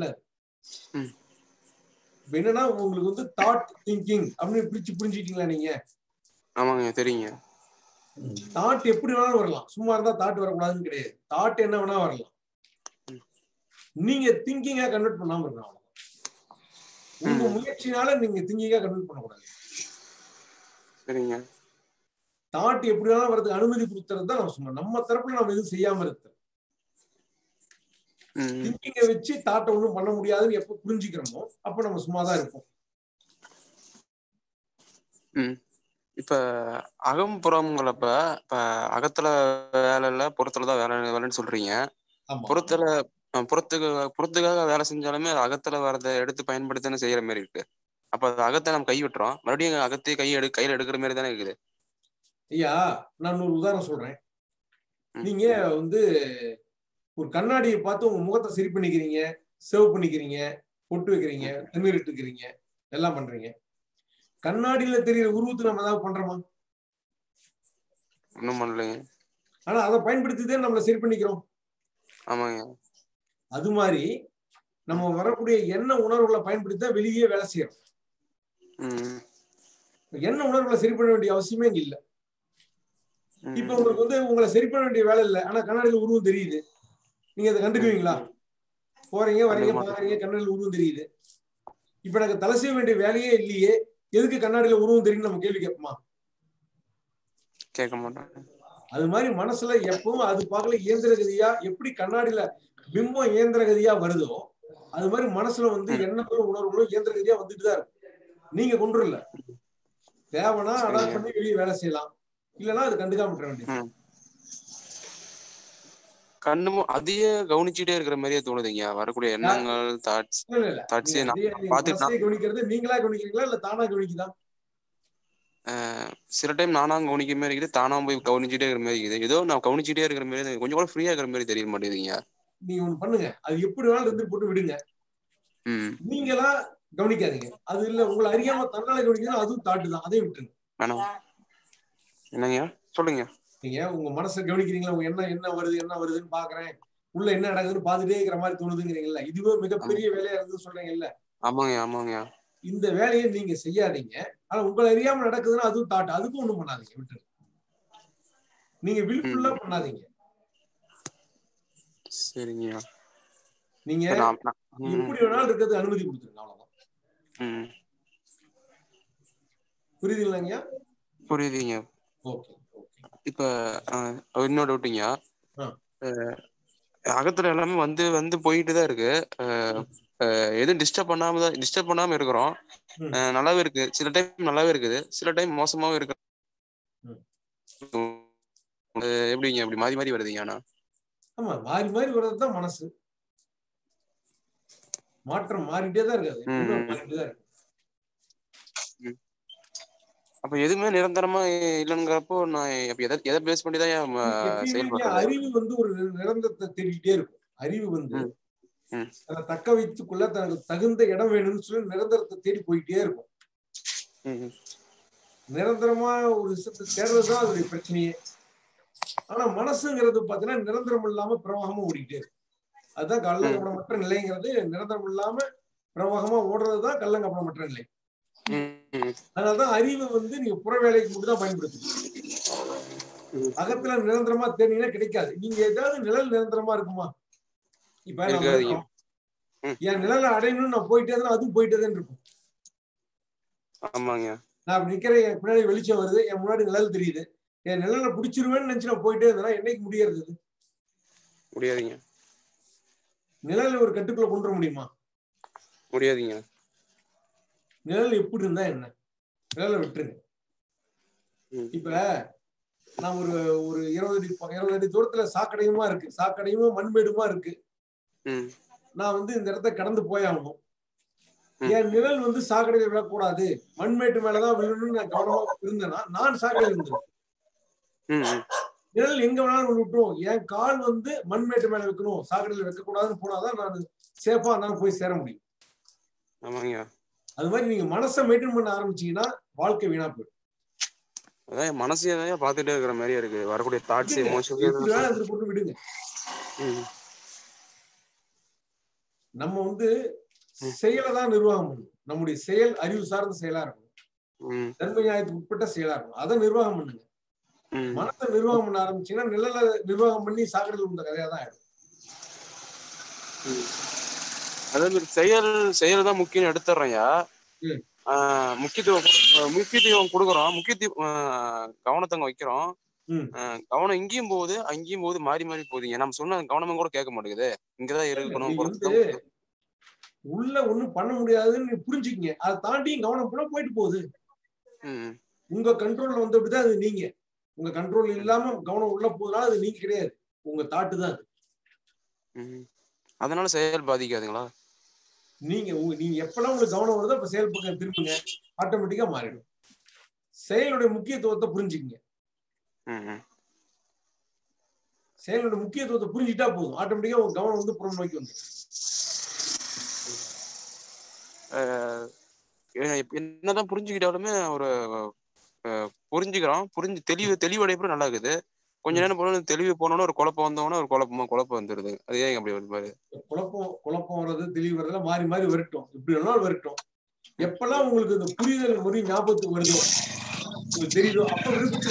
என்னன்னா, உங்களுக்கு வந்து தாட் திங்கிங் அப்படின்னு பிரிச்சு புரிஞ்சுக்கிட்டீங்களா நீங்க? ஆமாங்க, தெரியுங்க. தாட் எப்படி வேணாலும் வரலாம். சும்மா இருந்தா தாட் வரக்கூடாதுன்னு கிடையாது. தாட் என்ன வேணா வரலாம். நீங்க திங்கிங்கா கன்வெர்ட் பண்ணாம இருக்கலாம். உங்க முயற்சினால நீங்க திங்கிங்கா கன்வெர்ட் பண்ணக்கூடாது. சரிங்க. தாட் எப்படி வேணாலும் வரதுக்கு அனுமதி கொடுத்துறது தான் நம்ம சும்மா. நம்ம தரப்புல நம்ம எதுவும் செய்யாம இருக்கு. திங்கிங்க வச்சு தாட்டை ஒண்ணும் பண்ண முடியாதுன்னு எப்ப புரிஞ்சுக்கிறோமோ அப்ப நம்ம சும்மாதான் இருப்போம். இப்ப அகம்புறம்ங்கிறப்ப இப்ப அகத்துல வேலை இல்ல, புறத்துலதான் வேலைன்னு சொல்றீங்க. புறத்துக்காக வேலை செஞ்சாலுமே அது அகத்துல வரதை எடுத்து பயன்படுத்தின்னு செய்யற மாதிரி இருக்கு. அப்ப அது அகத்தை நம்ம கை விட்டுறோம், மறுபடியும் அகத்தையே கையில எடுக்கிற மாதிரி தானே இருக்குது. ஐயா நான் ஒரு உதாரணம் சொல்றேன். நீங்க வந்து ஒரு கண்ணாடியை பார்த்து உங்க முகத்தை சரி பண்ணிக்கிறீங்க, சேவ் பண்ணிக்கிறீங்க, பொட்டு வைக்கிறீங்க, தண்ணீர் இட்டுக்கிறீங்க, எல்லாம் பண்றீங்க. கண்ணாடியில தெரியுற உருவத்துக்கு நம்ம ஏதாவது பண்றோமா? ஒண்ணும் பண்ணலைங்க. ஆனா அதை பயன்படுத்திதான் நம்மளை சரி பண்ணிக்கிறோம். ஆமாங்க. அது மாதிரி நம்ம வரக்கூடிய எண்ண உணர்வுகளை பயன்படுத்தி தான் வெளியே வேலை செய்யறோம். எண்ண உணர்வுகளை சரி பண்ண வேண்டிய அவசியமே இங்க இல்லை. இப்ப உங்களுக்கு வந்து உங்களை சரி பண்ண வேண்டிய வேலை இல்லை, ஆனா கண்ணாடியில உருவம் தெரியுது. நீங்க அதை கண்டுக்குவீங்களா? போறீங்க வரீங்க பாக்குறீங்க, கண்ணாடியில உருவம் தெரியுது. இப்ப எனக்கு தலை செய்ய வேண்டிய வேலையே இல்லையே, எதுக்கு கண்ணாடியில உருவம் தெரியும் நம்ம கேள்வி கேட்போமா? கேட்க மாட்டோம். அது மாதிரி மனசுல எப்பவும் அது பார்க்கல இயந்திர கதியா, எப்படி கண்ணாடியில பிம்பம் இயந்திர கதியா வருதோ அது மாதிரி மனசுல வந்து எண்ணங்களும் உணர்வுகளும் இயந்திர கதியா வந்துட்டு தான் இருக்கும். நீங்க கொண்டு வரல, தேவைன்னா அடாப்ட் பண்ணி வெளியே வேலை செய்யலாம், இல்லைன்னா அது கண்டுக்காம விட்டுற வேண்டியது. கண்ணும் அதையே கவனிச்சுட்டே இருக்கிற மாதிரியே தோணுதுங்க. வரக்கூடிய எண்ணங்கள் தாட்ஸ் கவனிக்கிறது நீங்களா கவனிக்கிறீங்களா இல்ல தானா கவனிக்குதா? சில டைம் நானா கவனிக்கிற மாதிரி இருக்குது, தானா போய் கவனிச்சுட்டே இருக்கிற மாதிரி இருக்குது. ஏதோ நான் கவனிச்சுட்டே இருக்கிற மாதிரி கொஞ்சம் கூட ஃப்ரீயா இருக்கிற மாதிரி தெரிய மாட்டேங்குதுங்க. நீங்க ஒண்ணு பண்ணுங்க, அது எப்படி வேணாலும் இருந்து போட்டு விடுங்க. நீங்களா கவனிக்காதீங்க. அது இல்ல உங்களை அறியாம தன்னால கவனிக்கணும், அதுவும் தாட்டு தான், அதையும் விட்டுருங்க. வேணாம். என்னங்க சொல்லுங்க. நீங்க உங்க மனசை கவனிக்கிறீங்களா? உங்க என்ன வருதுன்னு பாக்குறேன், உள்ள என்ன நடக்குதுன்னு பாத்துட்டே இருக்கிற மாதிரி தோணுதுங்கிறீங்கல்ல, இதுவே மிகப்பெரிய வேலையா இருந்து சொல்றீங்கல்ல. ஆமாங்க. இந்த வேலையை நீங்க செய்யாதீங்க. ஆனா உங்களை அறியாம நடக்குதுன்னா அதுவும் தாட், அதுக்கும் ஒண்ணும் பண்ணாதீங்க, விட்டுருங்க. நீங்க வில்ஃபுல்லா பண்ணாதீங்க. சரிங்க. நீங்க எப்படி வேணாலும் இருக்கிறது அனுமதி கொடுத்துருங்க, அவ்வளவுதான். புரியுதுங்களாங்கய்யா? புரியுதுங்க. ஓகே. இப்ப இன்னொரு டவுட்டுங்க. அகத்துல எல்லாமே வந்து வந்து போயிட்டு தான் இருக்கு. எதுவும் டிஸ்டர்ப் பண்ணாம இருக்கிறோம். நல்லாவே இருக்கு. சில டைம் நல்லாவே இருக்குது, சில டைம் மோசமாவும் இருக்கு. எப்படிங்க அப்படி மாறி மாறி வருதுங்க? ஆனா ஆமா, மாறி மாறி வர்றதுதான் மனசு. மாற்றம் மாறிட்டே தான் இருக்காது, மாறிட்டே தான் இருக்கு. அப்ப எதுவுமே நிரந்தரமா இல்லைங்கிறப்போ நான் எதை பேஸ் பண்ணி தான் செயல்படுறேன்? அறிவு வந்து ஒரு நிரந்தரத்தை தேடிட்டே இருக்கும். அறிவு வந்து அதை தக்க வைத்துக்குள்ள தனக்கு தகுந்த இடம் வேணும்னு சொல்லி நிரந்தரத்தை தேடி போயிட்டே இருக்கும். நிரந்தரமா ஒரு விஷயத்தை தேடுறதுதான் அதோடைய பிரச்சனையே. ஆனா மனசுங்கிறது பாத்தீங்கன்னா நிரந்தரம் இல்லாம பிரவாகமா ஓடிக்கிட்டே இருக்கு. அதுதான் கள்ளங்கப்படமற்ற நிலைங்கிறது. நிரந்தரம் இல்லாம பிரவாகமா ஓடுறதுதான் கள்ளங்கப்படமற்ற நிலை. அதனாலதான் அறிவு வந்து நீங்க புற வேலைக்கு மட்டும் தான் பயன்படுத்தணும். அகத்துல நிரந்தரமா தேடினா கிடைக்காது. நீங்க ஏதாவது நிழல் நிரந்தரமா இருக்குமா? இப்ப என் நிழலை அடையணும்னு நான் போயிட்டே தான், அதுவும் போயிட்டே தான் இருக்கும். ஆமாங்க. நான் அப்படி நிக்கிறேன், என் பின்னாடி வெளிச்சம் வருது, என் முன்னாடி நிழல் தெரியுது, என் நிழலை பிடிச்சிருவேன்னு நினைச்சு நான் போயிட்டே இருந்தேன்னா என்னைக்கு முடியறது? முடியாதுங்க. நிழலை ஒரு கட்டுக்குள்ள கொண்டு வர முடியுமா? முடியாதுங்க. நிழல் எப்படி இருந்தா என்ன? நிழலை விட்டுருங்க. இப்ப நான் ஒரு 20 அடி தூரத்துல சாக்கடையுமா இருக்கு, சாக்கடையுமா மண்மேடுமா இருக்கு. நான் வந்து இந்த இடத்த கடந்து போயாகணும். என் நிழல் வந்து சாக்கடையில விழக்கூடாது, மண்மேட்டு மேலதான் விழணும்னு நான் கவனமா இருந்தேன்னா நான் சாக்கடையில இருந்தேன். நிழல் எங்க வேணாலும் விட்டுரும், என் கால் வந்து மண்மேட்டு மேல வைக்கணும், சாக்கடையில வைக்க கூடாதுன்னு போனாதான் நான் சேஃபா இருந்தாலும் போய் சேர முடியும். அது மாதிரி நீங்க மனசை மெயின்டைன் பண்ண ஆரம்பிச்சீங்கன்னா வாழ்க்கை வீணா போயிடும். அதான் மனசையே பார்த்துட்டே இருக்கிற மாதிரியே இருக்கு. வரக்கூடிய தாட்ஸ் எமோஷன் போட்டு விடுங்க. நம்ம வந்து செயலை தான் நிர்வாகம் பண்ணணும். நம்முடைய செயல் அறிவு சார்ந்த செயலா இருக்கணும், தர்ம நியாயத்துக்கு உட்பட்ட செயலா இருக்கணும். அதை நிர்வாகம் பண்ணுங்க. மனத்தை நிர்வாகம் பண்ண ஆரம்பிச்சீங்கன்னா நிழலை நிர்வாகம் பண்ணி சாக்கடையில் உள்ள கதையா தான் ஆயிடும். அதே மாதிரி செயல் தான் முக்கியம் எடுத்துறேன்யா. முக்கியத்துவம் கொடுக்குறோம், கவனத்தை வைக்கிறோம். கவனம் இங்கேயும் போகுது அங்கேயும் போகுது, மாறி மாறி போகுதுங்க. நம்ம சொன்ன கவனமும் கூட கேட்க மாட்டேங்குது. இங்கதான் இருக்கணும். உள்ள ஒண்ணும் பண்ண முடியாதுன்னு புரிஞ்சுக்கங்க. அதை தாண்டி கவனம் கூட போயிட்டு போகுது. உங்க கண்ட்ரோல்ல வந்துதான் அது நீங்க. உங்க கண்ட்ரோல் இல்லாம கவனம் உள்ள போகுதுனா அது நீங்க கிடையாது, உங்க தாட்டு தான் அது. அதனால செயல் பாதிக்காதுங்களா? நீங்க எப்பெல்லாம் உங்களுக்கு கவனம் வருதோ அப்ப செயல் பக்கம் திரும்புங்க, ஆட்டோமேட்டிக்கா மாறிடும். செயலுடைய முக்கியத்துவத்தை புரிஞ்சுக்கங்க. செயலோட முக்கியத்துவத்தை புரிஞ்சுட்டா போதும், ஆட்டோமேட்டிக்கா உங்க கவனம் வந்து புறம் நோக்கி வந்து. என்னதான் புரிஞ்சுக்கிட்டாலுமே ஒரு புரிஞ்சுக்கிறோம், தெளிவடைப்பு நல்லா இருக்குது. கொஞ்ச நேரம் போன தெளிவு போனோன்னு ஒரு குழப்பம் வந்தோன்னா ஒரு குழப்பம் வந்துருது. அது ஏன் அப்படி வருது? குழப்பம் வர்றது தெளிவு வர்றதுல மாறி மாறி வரட்டும், இப்படி வேணாலும் வரட்டும். எப்பெல்லாம் உங்களுக்கு இந்த புரிதல் ஒரு ஞாபகத்துக்கு வருதோ, உங்களுக்கு தெரியுதோ, அப்ப விருப்பத்து.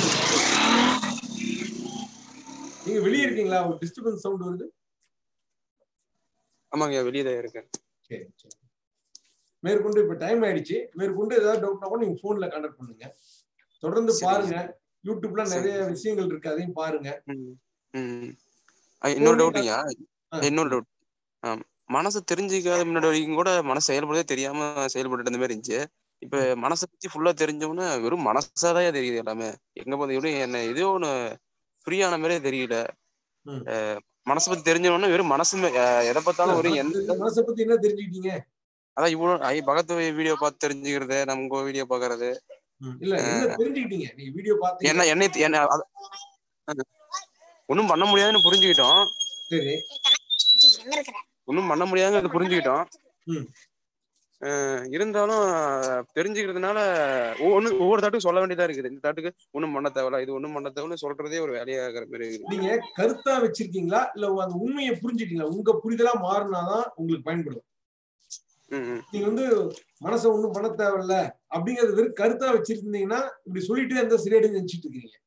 நீங்க வெளியே இருக்கீங்களா? ஒரு டிஸ்டர்பன்ஸ் சவுண்ட் வருது. ஆமாங்க, வெளியே தான் இருக்கேன். சரி சரி. மேற்கொண்டு இப்ப டைம் ஆயிடுச்சு. மேற்கொண்டு ஏதாவது டவுட்னா கூட நீங்க போன்ல கான்டாக்ட் பண்ணுங்க. தொடர்ந்து பாருங்க. யூடியூப்ல நிறைய விஷயங்கள் இருக்கு, அதையும் பாருங்க. இன்னொரு டவுட், மனசு தெரிஞ்சுக்காத முன்னாடி வரைக்கும் கூட மனசு செயல்படுறதே தெரியாம செயல்பட்டு இந்த மாதிரி இருந்துச்சு. இப்ப மனசை பத்தி ஃபுல்லா தெரிஞ்சோம்னா வெறும் மனசாதான் தெரியுது எல்லாமே. எங்க போது என்ன ஏதோ ஒண்ணு ஃப்ரீயான மாதிரியே தெரியல. மனசை பத்தி தெரிஞ்சவொன்னு வெறும் மனசு எதை பார்த்தாலும் ஒரு மனசை பத்தி என்ன தெரிஞ்சுக்கிட்டீங்க? அதான் இவ்வளவு பகத்து வீடியோ பார்த்து தெரிஞ்சுக்கிறது, நம்ம வீடியோ பாக்குறது. இல்ல என்ன தெரிஞ்சுக்கிட்டீங்க? நீங்க வீடியோ பார்த்தீங்க, என்ன ஒன்னும் பண்ண முடியாதுன்னு புரிஞ்சுக்கிட்டோம். சரி, ஒன்னும் பண்ண முடியாதுன்னு புரிஞ்சுக்கிட்டோம். இருந்தாலும் தெரிஞ்சுக்கிறதுனால ஒவ்வொரு தாட்டுக்கும் சொல்ல வேண்டியதா இருக்குது. இந்த தாட்டுக்கு ஒன்னும் பண்ண தேவையில்ல, இது ஒன்னும் பண்ண தேவைன்னு சொல்றதே ஒரு வேலையாகிற மாதிரி இருக்குது. நீங்க கருத்தா வச்சிருக்கீங்களா இல்ல அந்த உண்மையை புரிஞ்சுக்கீங்களா? உங்க புரிதலா மாறினாதான் உங்களுக்கு பயன்படும். நீங்க மனசை ஒண்ணும் பண்ண தேவையில்ல அப்படிங்கறது வெறும் கருத்தா வச்சிருந்தீங்கன்னா இப்படி சொல்லிட்டு அந்த சரியாடி நினைச்சிட்டு இருக்கீங்க.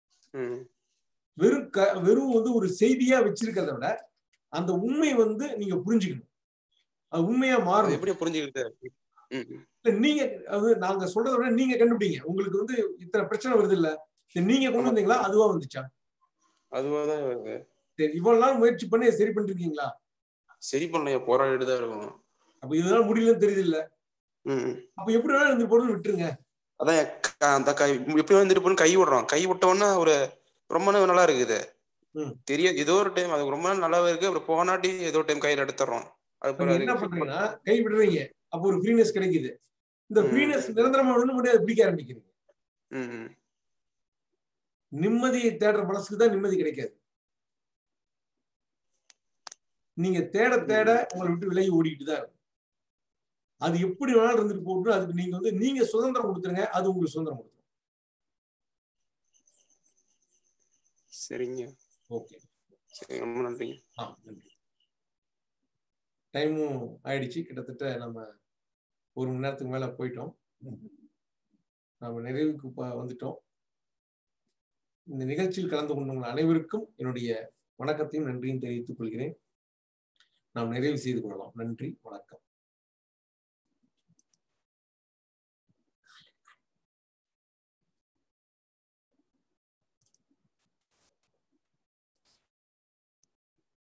வெறும் ஒரு செய்தியா வச்சிருக்கிறத விட அந்த உண்மை நீங்க புரிஞ்சுக்கணும். அது உண்மையா மாறும். எப்படி புரிஞ்சுக்கிட்டு நீங்க நாங்க சொல்றத விட நீங்க கண்டுபிடிங்க. உங்களுக்கு இத்தனை பிரச்சனை வருது இல்ல, நீங்க கொண்டு வந்தீங்களா அதுவா வந்துச்சா? அதுவாதான் வருது. சரி, இவ்வளவு நாள் முயற்சி பண்ணி சரி பண்ணிட்டு இருக்கீங்களா? சரி பண்ணல, போராடிட்டு தான் இருக்கணும். அப்ப இதனால முடியலன்னு தெரியுது இல்ல, அப்ப எப்படி வேணா இருந்து போட்டு விட்டுருங்க. அதான் எப்படி வந்துட்டு கை விடுறோம். கை விட்டோன்னா ஒரு ரொம்ப நல்லா இருக்குது. தெரியாது, ஏதோ ஒரு டைம் அது ரொம்ப நாள் நல்லாவே இருக்கு. அப்புறம் போனாட்டி ஏதோ டைம் கையில எடுத்துறோம். என்ன பண்றீங்கன்னா கை விடுறீங்க, அப்ப ஒரு ஃப்ரீனஸ் கிடைக்குது. இந்த ஃப்ரீனஸ் நிரந்தரமா ஒண்ணு முடியாது, பிடிக்க ஆரம்பிக்கிறீங்க. நிம்மதியை தேடுற மனசுக்கு தான் நிம்மதி கிடைக்காது. நீங்க தேட தேட உங்களை விட்டு விலகி ஓடிக்கிட்டு தான் இருக்கும். அது எப்படி வேணாலும் இருந்துட்டு போட்டு அதுக்கு நீங்க சுதந்திரம் கொடுத்துருங்க, அது உங்களுக்கு சுதந்திரம் கொடுத்துரும். சரிங்க, ஓகே, சரி, ரொம்ப நன்றிங்க. நன்றி. டைமும் ஆயிடுச்சு, கிட்டத்தட்ட நம்ம 1 மணி நேரத்துக்கு மேல போயிட்டோம். நம்ம நிறைவுக்கு வந்துட்டோம். இந்த நிகழ்ச்சியில் கலந்து கொண்டவங்க அனைவருக்கும் என்னுடைய வணக்கத்தையும் நன்றியும் தெரிவித்துக் கொள்கிறேன். நாம் நிறைவு செய்து கொள்ளலாம். நன்றி, வணக்கம்.